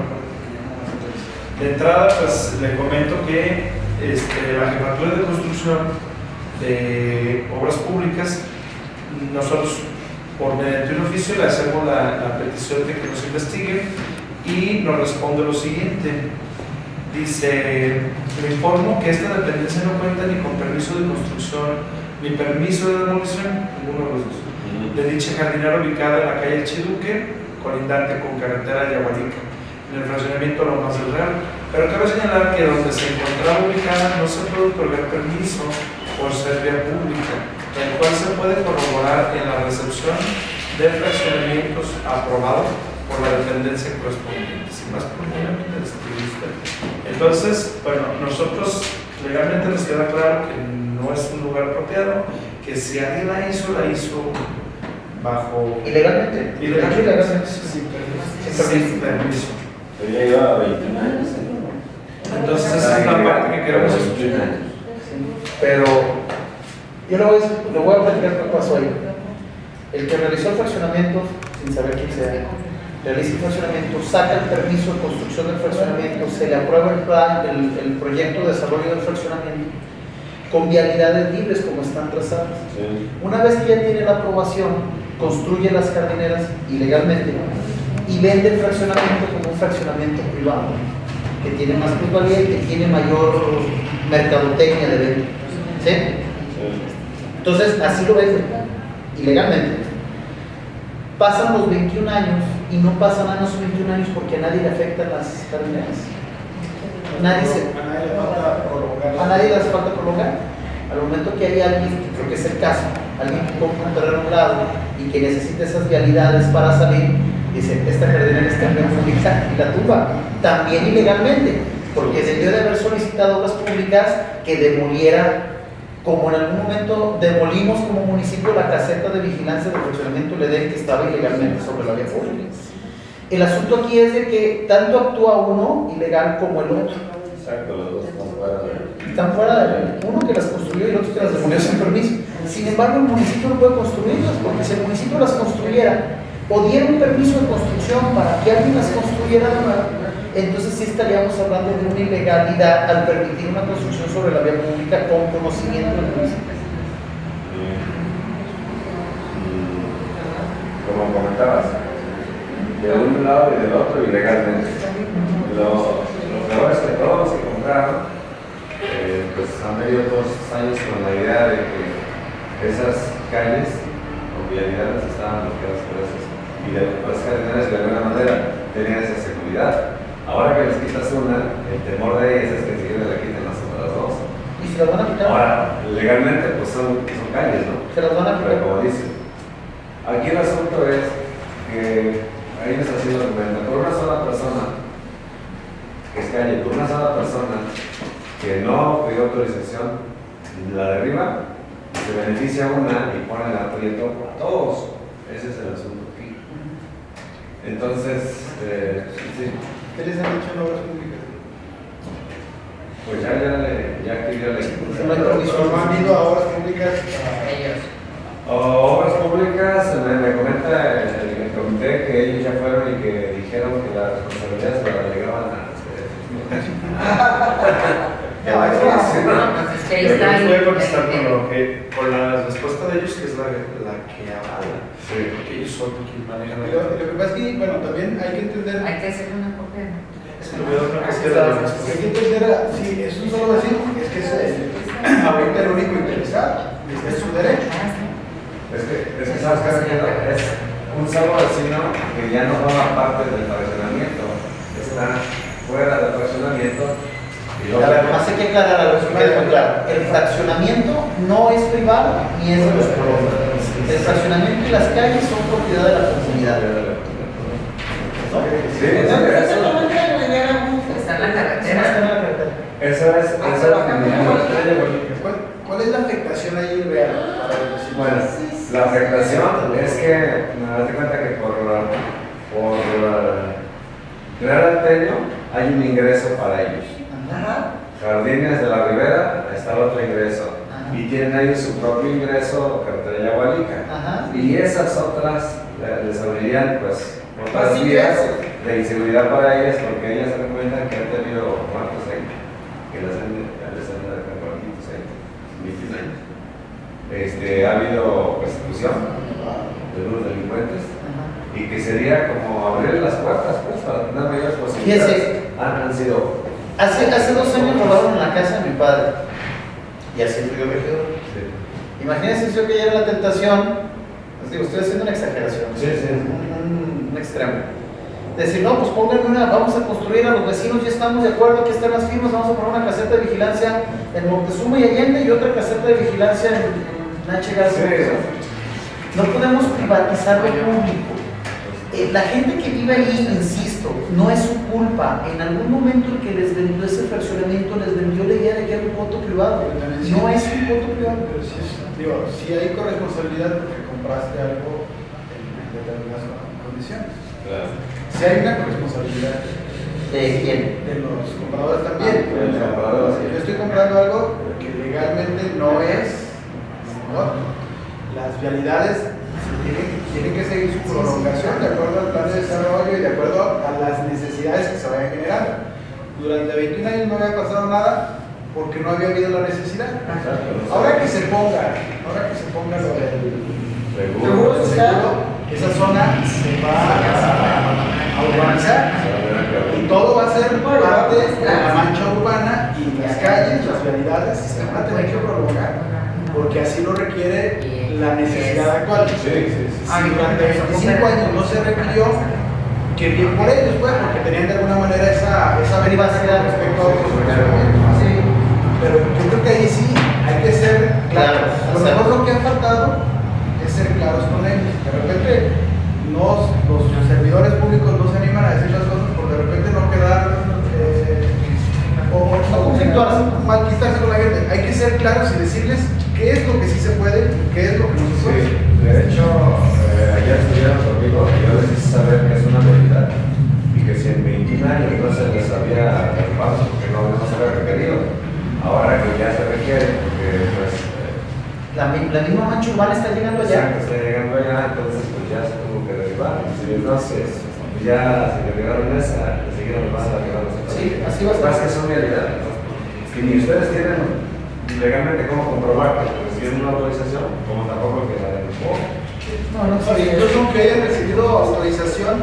De entrada, pues le comento que este, la Jefatura de Construcción de Obras Públicas, nosotros por mediante un oficio le hacemos la, la petición de que nos investiguen y nos responde lo siguiente. Dice, me informo que esta dependencia no cuenta ni con permiso de construcción ni permiso de demolición, ninguno de los dos, de dicha jardinera ubicada en la calle Cheduque, colindante con carretera de Yagualica, en el fraccionamiento Lomas del Real. Pero cabe señalar que donde se encontraba ubicada no se puede otorgar permiso por ser vía pública, el cual se puede corroborar en la recepción de fraccionamientos aprobados por la dependencia correspondiente. Sin más problema, entonces, bueno, nosotros legalmente nos queda claro que no es un lugar apropiado, que si alguien la hizo, la hizo bajo... ¿Ilegalmente? Ilegalmente. Ilegalmente. Sin permiso. Sin permiso. Pero ya lleva veintiún años. Entonces, esa es la parte que queremos escuchar. Pero yo le voy, a, le voy a platicar qué pasó ahí. El que realizó el fraccionamiento, sin saber quién sea, realiza el fraccionamiento, saca el permiso de construcción del fraccionamiento, se le aprueba el plan, el, el proyecto de desarrollo del fraccionamiento, con vialidades libres como están trazadas. Sí. Una vez que ya tiene la aprobación, construye las jardineras ilegalmente y vende el fraccionamiento como un fraccionamiento privado, que tiene más plusvalía y que tiene mayor mercadotecnia de venta. ¿Sí? Entonces, así lo vende, ilegalmente. Pasan los veintiún años y no pasan a los veintiún años porque a nadie le afectan las jardineras. Nadie se, a nadie le falta prolongar. A nadie le hace falta prolongar. Al momento que hay alguien, que creo que es el caso, alguien que compra un terreno a un lado y que necesita esas vialidades para salir, dice, esta jardinera está en vía pública y la tumba, también ilegalmente, porque debió de haber solicitado obras públicas que demoliera, como en algún momento demolimos como municipio la caseta de vigilancia del fraccionamiento L E D que estaba ilegalmente sobre la vía pública. El asunto aquí es de que tanto actúa uno ilegal como el otro. Exacto, los dos están fuera de la ley. Están fuera de la ley. Uno que las construyó y el otro que las demolió sin permiso. Sin embargo, el municipio no puede construirlas, porque si el municipio las construyera o diera un permiso de construcción para que alguien las construyera, entonces sí estaríamos hablando de una ilegalidad al permitir una construcción sobre la vía pública con conocimiento del municipio. Como comentabas, de un lado y del otro ilegalmente. Lo, lo peor es que todos los que compraron pues han venido todos estos años con la idea de que esas calles o vialidades estaban bloqueadas por eso. Y los jardines de alguna manera tenían esa seguridad. Ahora que les quitas una, el temor de ellas es que enseguida le quiten las otras dos. ¿Y si las van a quitar? Ahora, legalmente pues son, son calles, ¿no? Se las van a quitar. Pero como dicen, aquí el asunto es que ahí me está haciendo cuenta, por una sola persona, que es calle, por una sola persona que no pidió autorización, la derriba, se beneficia una y pone el aprieto a todos. Ese es el asunto aquí. Entonces, eh, sí. ¿Qué les han dicho en obras públicas? Pues ya, ya, le, ya aquí ya le... ¿No han ido a obras públicas? A... Ellos. O obras públicas, me, me comenta el, el comité que ellos ya fueron y que dijeron que la responsabilidad se la delegaban a No, pues es que ahí está Yo ahí. voy a contestar con, lo que, con la respuesta de ellos, que es la, la que avala. Sí. Porque ellos son quienes manejan Lo, el lo que pasa es que, bueno, también hay que entender. Hay que hacer una copia. Es que lo veo otra vez que Hay la que entender, sí, es un solo vecino, es que es el, ahorita el único interesado, es su derecho. Es que, es que sabes que es un solo vecino que ya no forma parte del fraccionamiento, está fuera del fraccionamiento. Y A ver, más hay que aclarar algo, que quede muy claro. El fraccionamiento no es privado ni es de los colonos. El fraccionamiento y las calles son propiedad de la comunidad. ¿No? Sí, Entonces, eso, solamente agregar algún- Está en la carretera. Está en la carretera. eso es, eso es lo que ¿Cuál, ¿Cuál es la afectación ahí real para el vecino? bueno, la afectación es que me das cuenta que por, por Real Antenio hay un ingreso para ellos. Ajá. Jardines de la Ribera está otro ingreso. Ajá. Y tienen ahí su propio ingreso, carretera Yagualica. Ajá. Y esas otras eh, les abrirían pues otras Así vías es. de inseguridad para ellas, porque ellas se cuentan que han tenido muertos ahí, que les han, les han dado muertitos ahí, veintiún años. Este, ha habido persecución de unos delincuentes y que sería como abrir las puertas pues para tener mayores posibilidades. Fíjese. Han, han sido... Hace, hace dos años robaron en la casa de mi padre. Y así fui yo regidor. Sí. Imagínense si yo que ya era la tentación, les digo, estoy haciendo una exageración, Sí, sí. un, un, un extremo. Decir, no, pues pónganme una, vamos a construir a los vecinos, ya estamos de acuerdo, aquí están las firmas, vamos a poner una caseta de vigilancia en Montezuma y Allende y otra caseta de vigilancia en, en H. Garza. Sí. No podemos privatizar lo público. Eh, la gente que vive ahí, insisto, no es su culpa. En algún momento el que les vendió ese fraccionamiento les vendió la idea de que era un voto privado. No es un voto privado. Pero sí, es- digo, sí hay corresponsabilidad porque compraste algo en determinadas condiciones. Claro. Sí hay una corresponsabilidad ¿De quién? de los compradores también. De los compradores, sí. Yo estoy comprando algo que legalmente no es, ¿no? Las vialidades se tienen, tienen que seguir su prolongación de acuerdo al plan de desarrollo y de acuerdo a las necesidades que se vayan generando. Durante veintiún años no había pasado nada porque no había habido la necesidad. Ahora que se ponga, ahora que se ponga lo del Seguro. lo del seguro, esa zona se va a, a urbanizar y todo va a ser parte de la mancha urbana y las calles, las vialidades se van a tener que prolongar porque así lo requiere la necesidad actual. Sí, sí, sí. Si durante veinticinco años no se requirió, que bien por ellos, pues, porque tenían de alguna manera esa, esa privacidad respecto a otros funcionamientos. Sí. Pero yo creo que ahí sí hay que ser claros. A lo mejor lo que ha faltado es ser claros con ellos. De repente nos, los servidores públicos no se animan a decir las cosas por de repente no quedar eh, o no conflictuarse, mal quitarse con la gente. Hay que ser claros y decirles qué es lo que sí se puede y qué es lo que no se puede. Sí, de hecho, eh, ayer estuvieron conmigo y yo les hice saber que es una realidad y que si en veintiún años no se les había derrubado porque no, no se había requerido, ahora que ya se requiere, porque pues... eh, La, mi- la misma mancha urbana está llegando allá. Exacto, está llegando allá, entonces pues ya se tuvo que derribar. Entonces, pues ya se derribaron esa, enseguida nos van a derribar los otros. Sí, así va a ser. Lo que pasa es que son realidades, ¿no? Y ni ustedes tienen legalmente cómo comprobar que recibieron una autorización, como tampoco que la derribó. No, no Sí, sabía. incluso aunque hayan recibido autorización,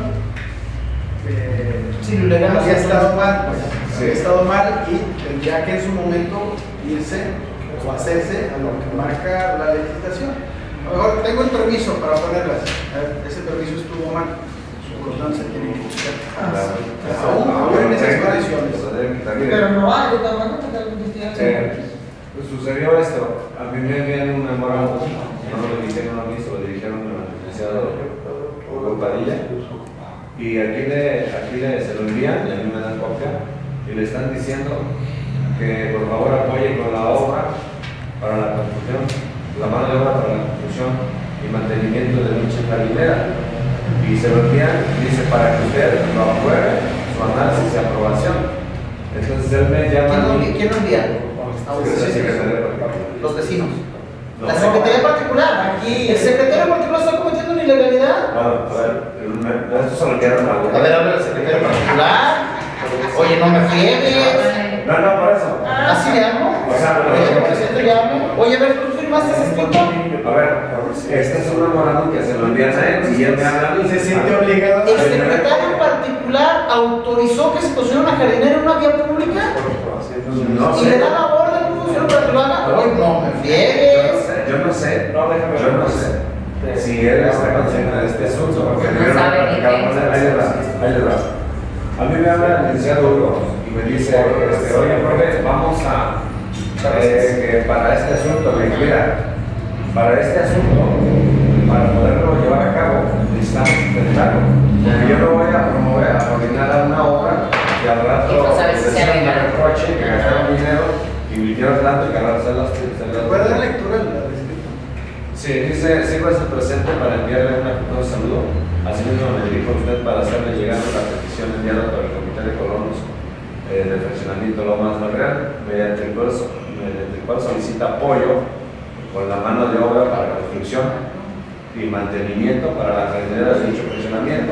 eh, Sí, lo legal había no se estado puede. mal, pues, Sí. había estado mal y tendría que en su momento irse o hacerse a lo que marca la legislación. A lo mejor tengo el permiso para ponerlas. Ese permiso estuvo mal. Por lo tanto, se tiene que buscar. Aún, aún en esas condiciones. Pero no hay, yo tampoco te tengo que investigar. Eh, pues sucedió esto. A mí me envían un memorándum. No lo dirigieron a mí, se lo dirigieron al licenciado Hugo Padilla. Y aquí, le, aquí le, se lo envían y a mí me dan copia. Y le están diciendo que por favor apoye con la obra para la construcción, la mano de obra para la construcción y mantenimiento de dicha jardinera. Y se lo envían, dice, para que usted lo apruebe, su análisis y aprobación. Entonces él me llama a mí. ¿Quién lo envía? Los vecinos. La Secretaría Particular. Aquí. ¿El secretario particular está cometiendo una ilegalidad? Bueno, a ver, esto se lo enviaron a A ver, habla el secretario particular. Oye, no me friegues. No, no, por eso. ¿Así le amo? O sea, Oye, el presidente le amo. Oye, a ver, ¿tú firmaste ese escrito? A ver, este es un memorándum que se lo envían a él y él me habla a mí. Se siente obligado. ¿El secretario particular autorizó que se construyera una jardinera en una vía pública? No ¿Y le sé. da la orden a un funcionario para que lo haga? Oye, no me friegues. Yo no sé, yo no sé si él está consciente de este asunto, porque No yo no sabe ni platicaba qué. con él. Ahí le va, ahí le va. A mí me habla el licenciado Hugo y me dice, este, oye, profe, vamos a, eh, que para este asunto, le digo, mira, para este asunto, para poderlo llevar a cabo, necesitamos intentarlo. Porque yo no voy a promover, a coordinar a una obra que al rato Y no sabes si les sea hacen un legal. reproche, que gastaron dinero, que invirtieron tanto y que al rato se las... se las- ¿Puede dar lectura al escrito? Sí, dice, sirva ese presente para enviarle un afectuoso saludo. Asimismo me dirijo a usted para hacerle llegar la petición enviada por el Comité de Colonos eh, del Fraccionamiento Lomas del Real, mediante el, cual, mediante el cual solicita apoyo con la mano de obra para la construcción y mantenimiento para la jardinera de dicho fraccionamiento.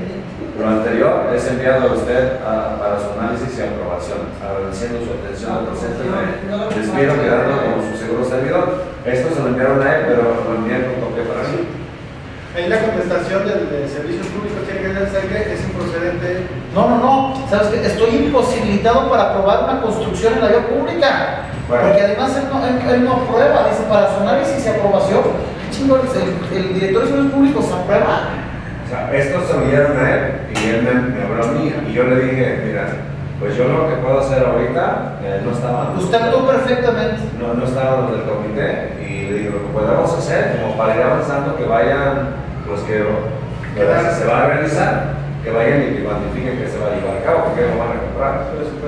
Lo anterior es enviado a usted a, para su análisis y aprobación, agradeciendo su atención al presente. Me despido quedando como su seguro servidor. Esto se lo enviaron a él, pero lo envían con copia para mí. Ahí la contestación del de servicios públicos tiene que ser que es improcedente. No, no, no. ¿Sabes qué? Estoy imposibilitado para aprobar una construcción en la vía pública. Bueno. Porque además él no, él, él no aprueba. Dice, para su análisis y aprobación. ¿Qué chingones? El, el director de servicios públicos aprueba. O sea, esto se lo dieron a él y él me, me habló a mí y yo le dije, mira, pues yo lo que puedo hacer ahorita, eh, no estaba... Usted actuó perfectamente. No, no estaba en el comité y le digo, lo que podemos hacer, como para ir avanzando, que vayan los que, que se va a realizar, que vayan y que cuantifiquen que se va a llevar a cabo, porque lo van a comprar.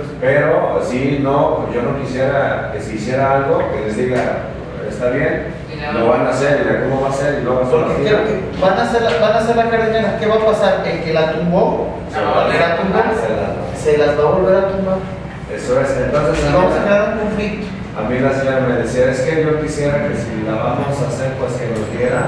Pero si no, yo no quisiera que se hiciera algo que les diga, está bien, lo van a hacer, y de cómo va a ser, y luego Porque creo que van a hacer la, van a hacer la jardinera. ¿Qué va a pasar? El que la tumbó, Se va a volver a tumbar. se las va a volver a tumbar. Eso es, entonces Y vamos a crear un conflicto. a mí la señora me decía, es que yo quisiera que si la vamos a hacer, pues que nos diera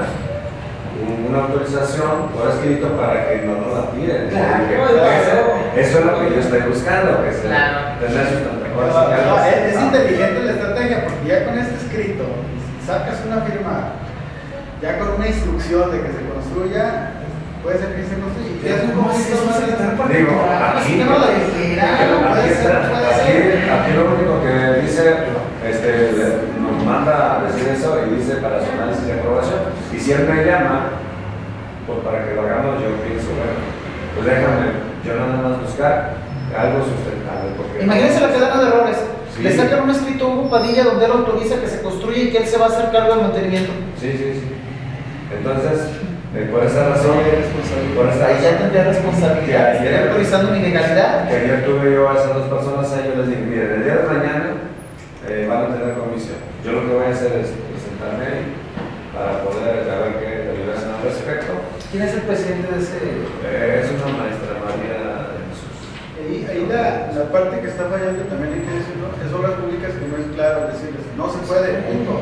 un- una autorización por escrito para que no nos la tiren. Claro, Y dije, claro. eso es lo que yo estoy buscando, que se Claro. tener sus No, tantas no, es, es inteligente la estrategia porque ya con este escrito sacas una firma, ya con una instrucción de que se construya, puede ser que se construya y creas un conflicto más grande. Digo, aquí, ¿Por qué no la dijera? aquí, está, aquí, aquí lo único que dice, este, le- nos manda a decir eso y dice para su análisis de aprobación. Y si él me llama, pues para que lo hagamos, yo pienso, bueno, pues déjame, yo nada más buscar algo sustentable. Porque Imagínense la cadena de errores. Sí. Le sacan un escrito a Hugo Padilla donde él autoriza que se construya y que él se va a hacer cargo del mantenimiento. Sí, sí, sí. Entonces, eh, por esa razón, por esta Ahí ya razón, tendría responsabilidad. Que ayer- Estaría autorizando una ilegalidad. que ayer tuve yo a esas dos personas ahí, yo les dije, miren, el día de mañana eh, van a tener comisión. Yo lo que voy a hacer es presentarme ahí para poder saber qué deliberación al respecto. ¿Quién es el presidente de ese? Eh, es una maestra María de Jesús. Ahí, ahí la, la parte que está fallando también hay que decirlo, es obras públicas que no es claro decirles, no se puede, punto.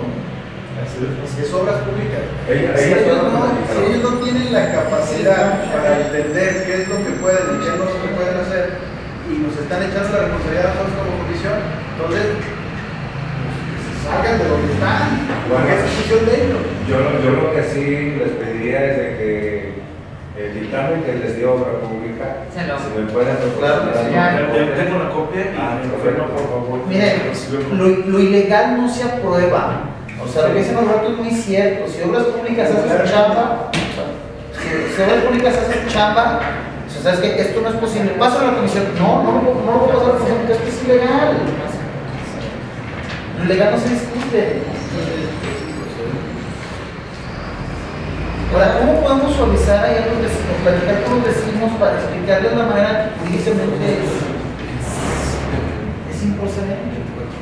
Es obras públicas. Ella- Si ella ellos, fue la no, que si ellos no tienen la capacidad para entender qué es lo que pueden y qué no se pueden hacer, y nos están echando la responsabilidad a nosotros como comisión, entonces pues, salgan de donde están, Bueno, porque es función de ellos. Yo, lo- yo lo que sí les pediría es de que el dictamen que les dio obra pública, Se lo- si me pueden proporcionar Claro, ya. alguna Yo copia. tengo la copia y Ah, mi perfecto. gobierno, por favor. Mire, lo, lo ilegal no se aprueba. O sea, lo que dicen los ratos es muy cierto. Si Obras Públicas hace su chamba, si, si Obras Públicas hace su chamba, o sea, ¿sabes qué? Esto no es posible. Pásalo a la comisión. No, no, no, no lo voy a pasar a la comisión porque esto es ilegal. Lo ilegal no se discute. Ahora, ¿cómo podemos suavizar ahí a los vecinos, platicar con los vecinos para explicarles la manera que jurídicamente es, es improcedente?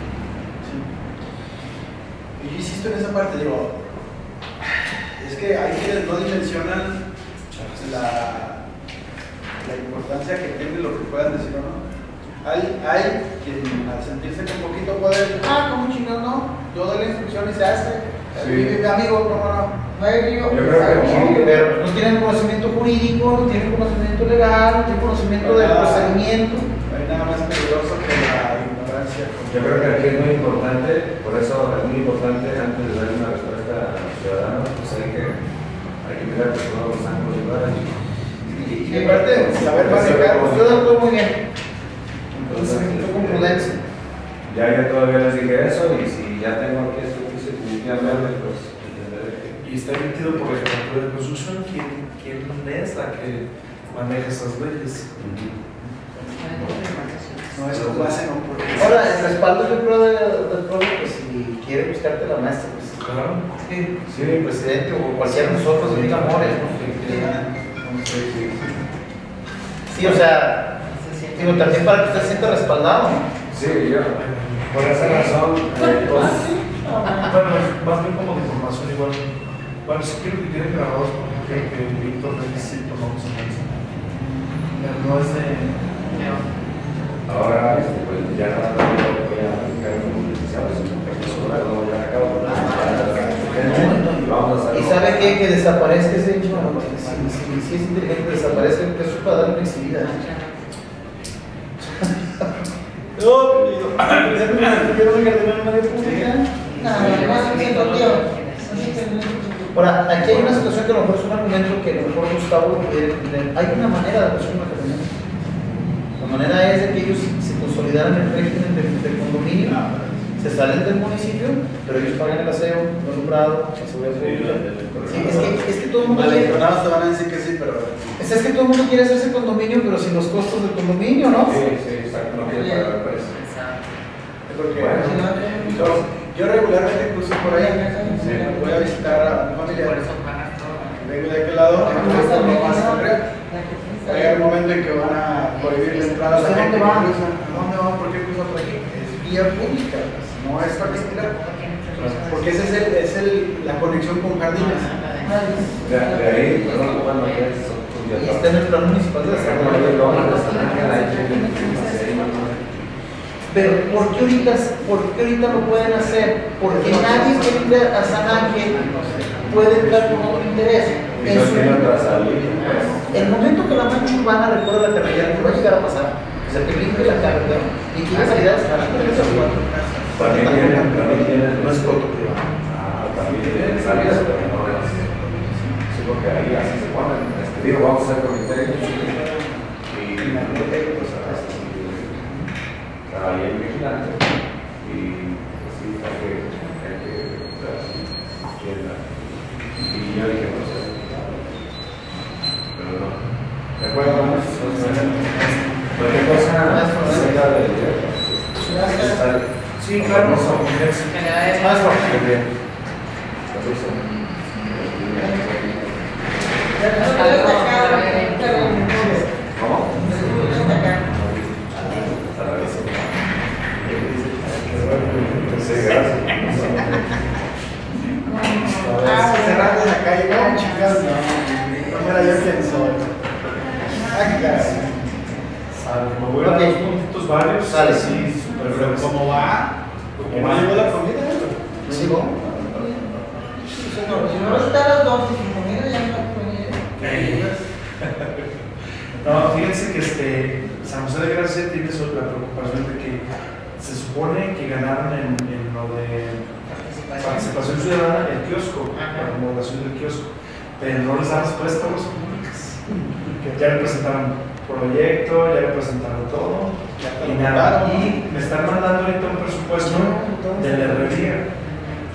Yo insisto en esa parte, digo, es que hay quienes no dimensionan la, la importancia que tiene lo que puedan decir o no. Hay, hay quien al sentirse con poquito poder, ah, como chingón, no, yo doy la instrucción y se hace. Sí. Mi, mi amigo, no, no, no hay río. Yo creo que no. Pero no tienen conocimiento jurídico, no tienen conocimiento legal, no tienen conocimiento del procedimiento. No hay nada más peligroso que la ignorancia. Yo creo que aquí es muy importante, por eso es muy importante antes de darle una respuesta a los ciudadanos, pues hay que, hay que mirar por todos los ángulos y lugares. Y, y aparte, saber manejar. Usted adoptó muy bien. Entonces, con prudencia. Ya yo todavía les dije eso y si ya tengo aquí esto que se definitivamente, pues entenderé que... Y está emitido por la Jefatura de Construcción. ¿Quién, quién es la que maneja esas leyes? No es con base, no por. Ahora, el respaldo yo creo del de, de, pues si quiere buscarte la maestra, pues Claro. sí, sí, el presidente o cualquiera de nosotros, de amores, ¿no? Sí, sí. Sí, o sea, digo, también para que usted se sienta respaldado. Sí, yo, por esa razón, eh, pues, Bueno, más bien como de información igual. Bueno, si quiero que queden grabados, porque creo que Víctor necesita, vamos a pensar. Pero no es de... ahora este, pues ya no voy a aplicar como licenciado, no ya acabo. Y vamos a hacer. Y sabe qué? Que desaparezca ese hecho, si, si, si es inteligente, desaparezca, que eso es para darle flexibilidad. No, yo no me quedé en nadie pública. Ahora, aquí hay una situación que a lo mejor es un argumento que a lo mejor Gustavo pudiera entender. Hay una manera de hacer una reunión. La manera es de que ellos se consolidaran en el régimen del, del condominio, se salen del municipio, pero ellos pagan el aseo, el alumbrado, la seguridad pública. Sí, es, que, es que todo el mundo quiere. Te van a decir que sí, pero. Es, es que todo el mundo quiere hacerse condominio, pero sin los costos del condominio, ¿no? Sí, sí, exacto, no quiero pagar el precio. Porque Bueno. yo, yo regularmente cruzo por ahí, sí, voy a visitar a mi familia. Vengo de aquel lado, no más a correr. Va a llegar un momento en que van a prohibir la entrada a la ¿Usted gente. dónde va? ¿A dónde va? ¿Por qué cruza por aquí? Es vía pública, no es particular. Porque esa es, el, es el, la conexión con jardines. De, de ahí, perdón, bueno, que es Y está en el plan municipal de desarrollo. Pero ¿por qué ahorita, por qué ahorita lo pueden hacer? Porque nadie quiere ir a San Ángel, puede entrar con otro interés. Y no tiene otra salida. El momento que la mancha urbana recorre la carretera, que va a llegar a pasar, o sea, que brinque la carretera y quiere salir a San Ángel, es igual. También tienen, también tienen. No es coto privado. Ah, también tienen salidas, pero no es. Sí, porque ahí así se ponen. Este, digo, vamos a hacer comité. Y la comité, pues, así. Ahí hay vigilante. Y pues, sí, hay que. Hay que. Y yo dije, no sé. Pero no. ¿De acuerdo? Vamos. Cualquier cosa, cerca de directo. Sí, claro, no son mujeres. Más por ¿Cómo? Sí, gracias. Cerrando la calle, no, chicas, no. No era yo quien soy. Ah, caray. Me voy a dar unos puntitos varios. Sale. Sí, súper Pero breves. ¿cómo va? ¿Cómo ¿No va? llegó la comida? ¿Sí, no? Si no está a las doce sin comida, ya no hay comida. No, fíjense que este, San José de Gracia tiene sobre la preocupación de que se supone que ganaron en, en lo de participación ciudadana el kiosco, la remodelación del kiosco, pero no les dan respuesta a los públicos. Ya le presentaron proyecto, ya le presentaron todo, y nada. Y me están mandando ahorita un presupuesto de la herrería.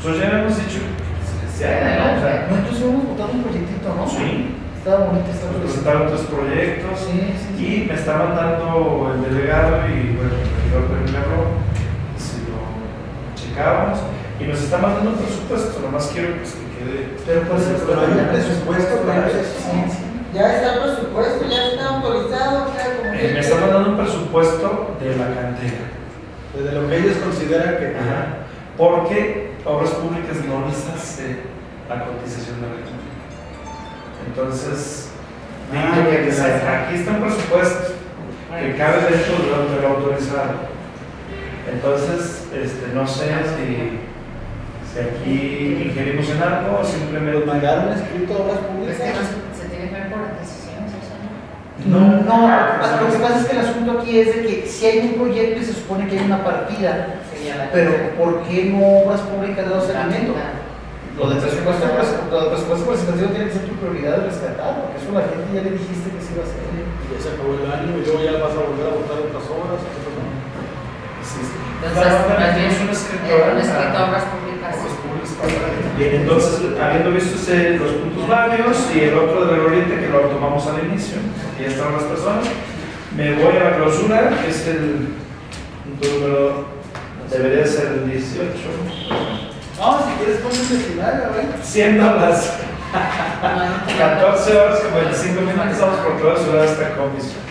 Nosotros ya habíamos dicho, se haga, ¿no? O sea, Nosotros hemos votado un proyectito, ¿no? sí. Estaba bonito, estaba Nos bonito. presentaron tres proyectos Sí, sí, sí. y me está mandando el delegado y bueno, el regidor primero, si lo checábamos, y nos está mandando un presupuesto, nomás quiero pues, que quede. Pero pues, Pero hay un presupuesto para eso. Sí, sí. Ya está el presupuesto, ya está autorizado, claro, como Eh, me está mandando un presupuesto de la cantera. Desde lo que ellos consideran que. Ajá. Porque Obras Públicas no les hace la cotización de la cantera. Entonces, Ah, digo que que se- aquí está un presupuesto que cabe dentro de lo, de lo autorizado. Entonces, este, no sé si, si aquí ingerimos en algo o simplemente. Nos mandaron escrito a obras Es públicas. que no se se tiene que ver por adquisiciones, eso no. No, no, lo que pasa- lo que pasa es que el asunto aquí es de que si hay un proyecto y se supone que hay una partida, Sería la pero cantera. ¿por qué no Obras Públicas de dos seguimiento? Lo del presupuesto, pues, lo del presupuesto participativo tiene que ser tu prioridad de rescatar, porque eso la gente ya le dijiste que se iba a hacer. Y ya se acabó el año y luego ya vas a volver a votar otras obras. ¿Qué pasó? Sí, sí. Entonces, Claro, más bien, tenemos un eh, escritor un escrito a a- obras públicas. Obras Públicas para- Bien, entonces, habiendo visto ese- los puntos varios y el otro del oriente que lo tomamos al inicio, que ya estaban las personas, me voy a la clausura, que es el punto número, debería ser el dieciocho. No, si quieres ponme el final, a ver. Siendo las catorce horas con veinticinco minutos, estamos por clausurar esta comisión.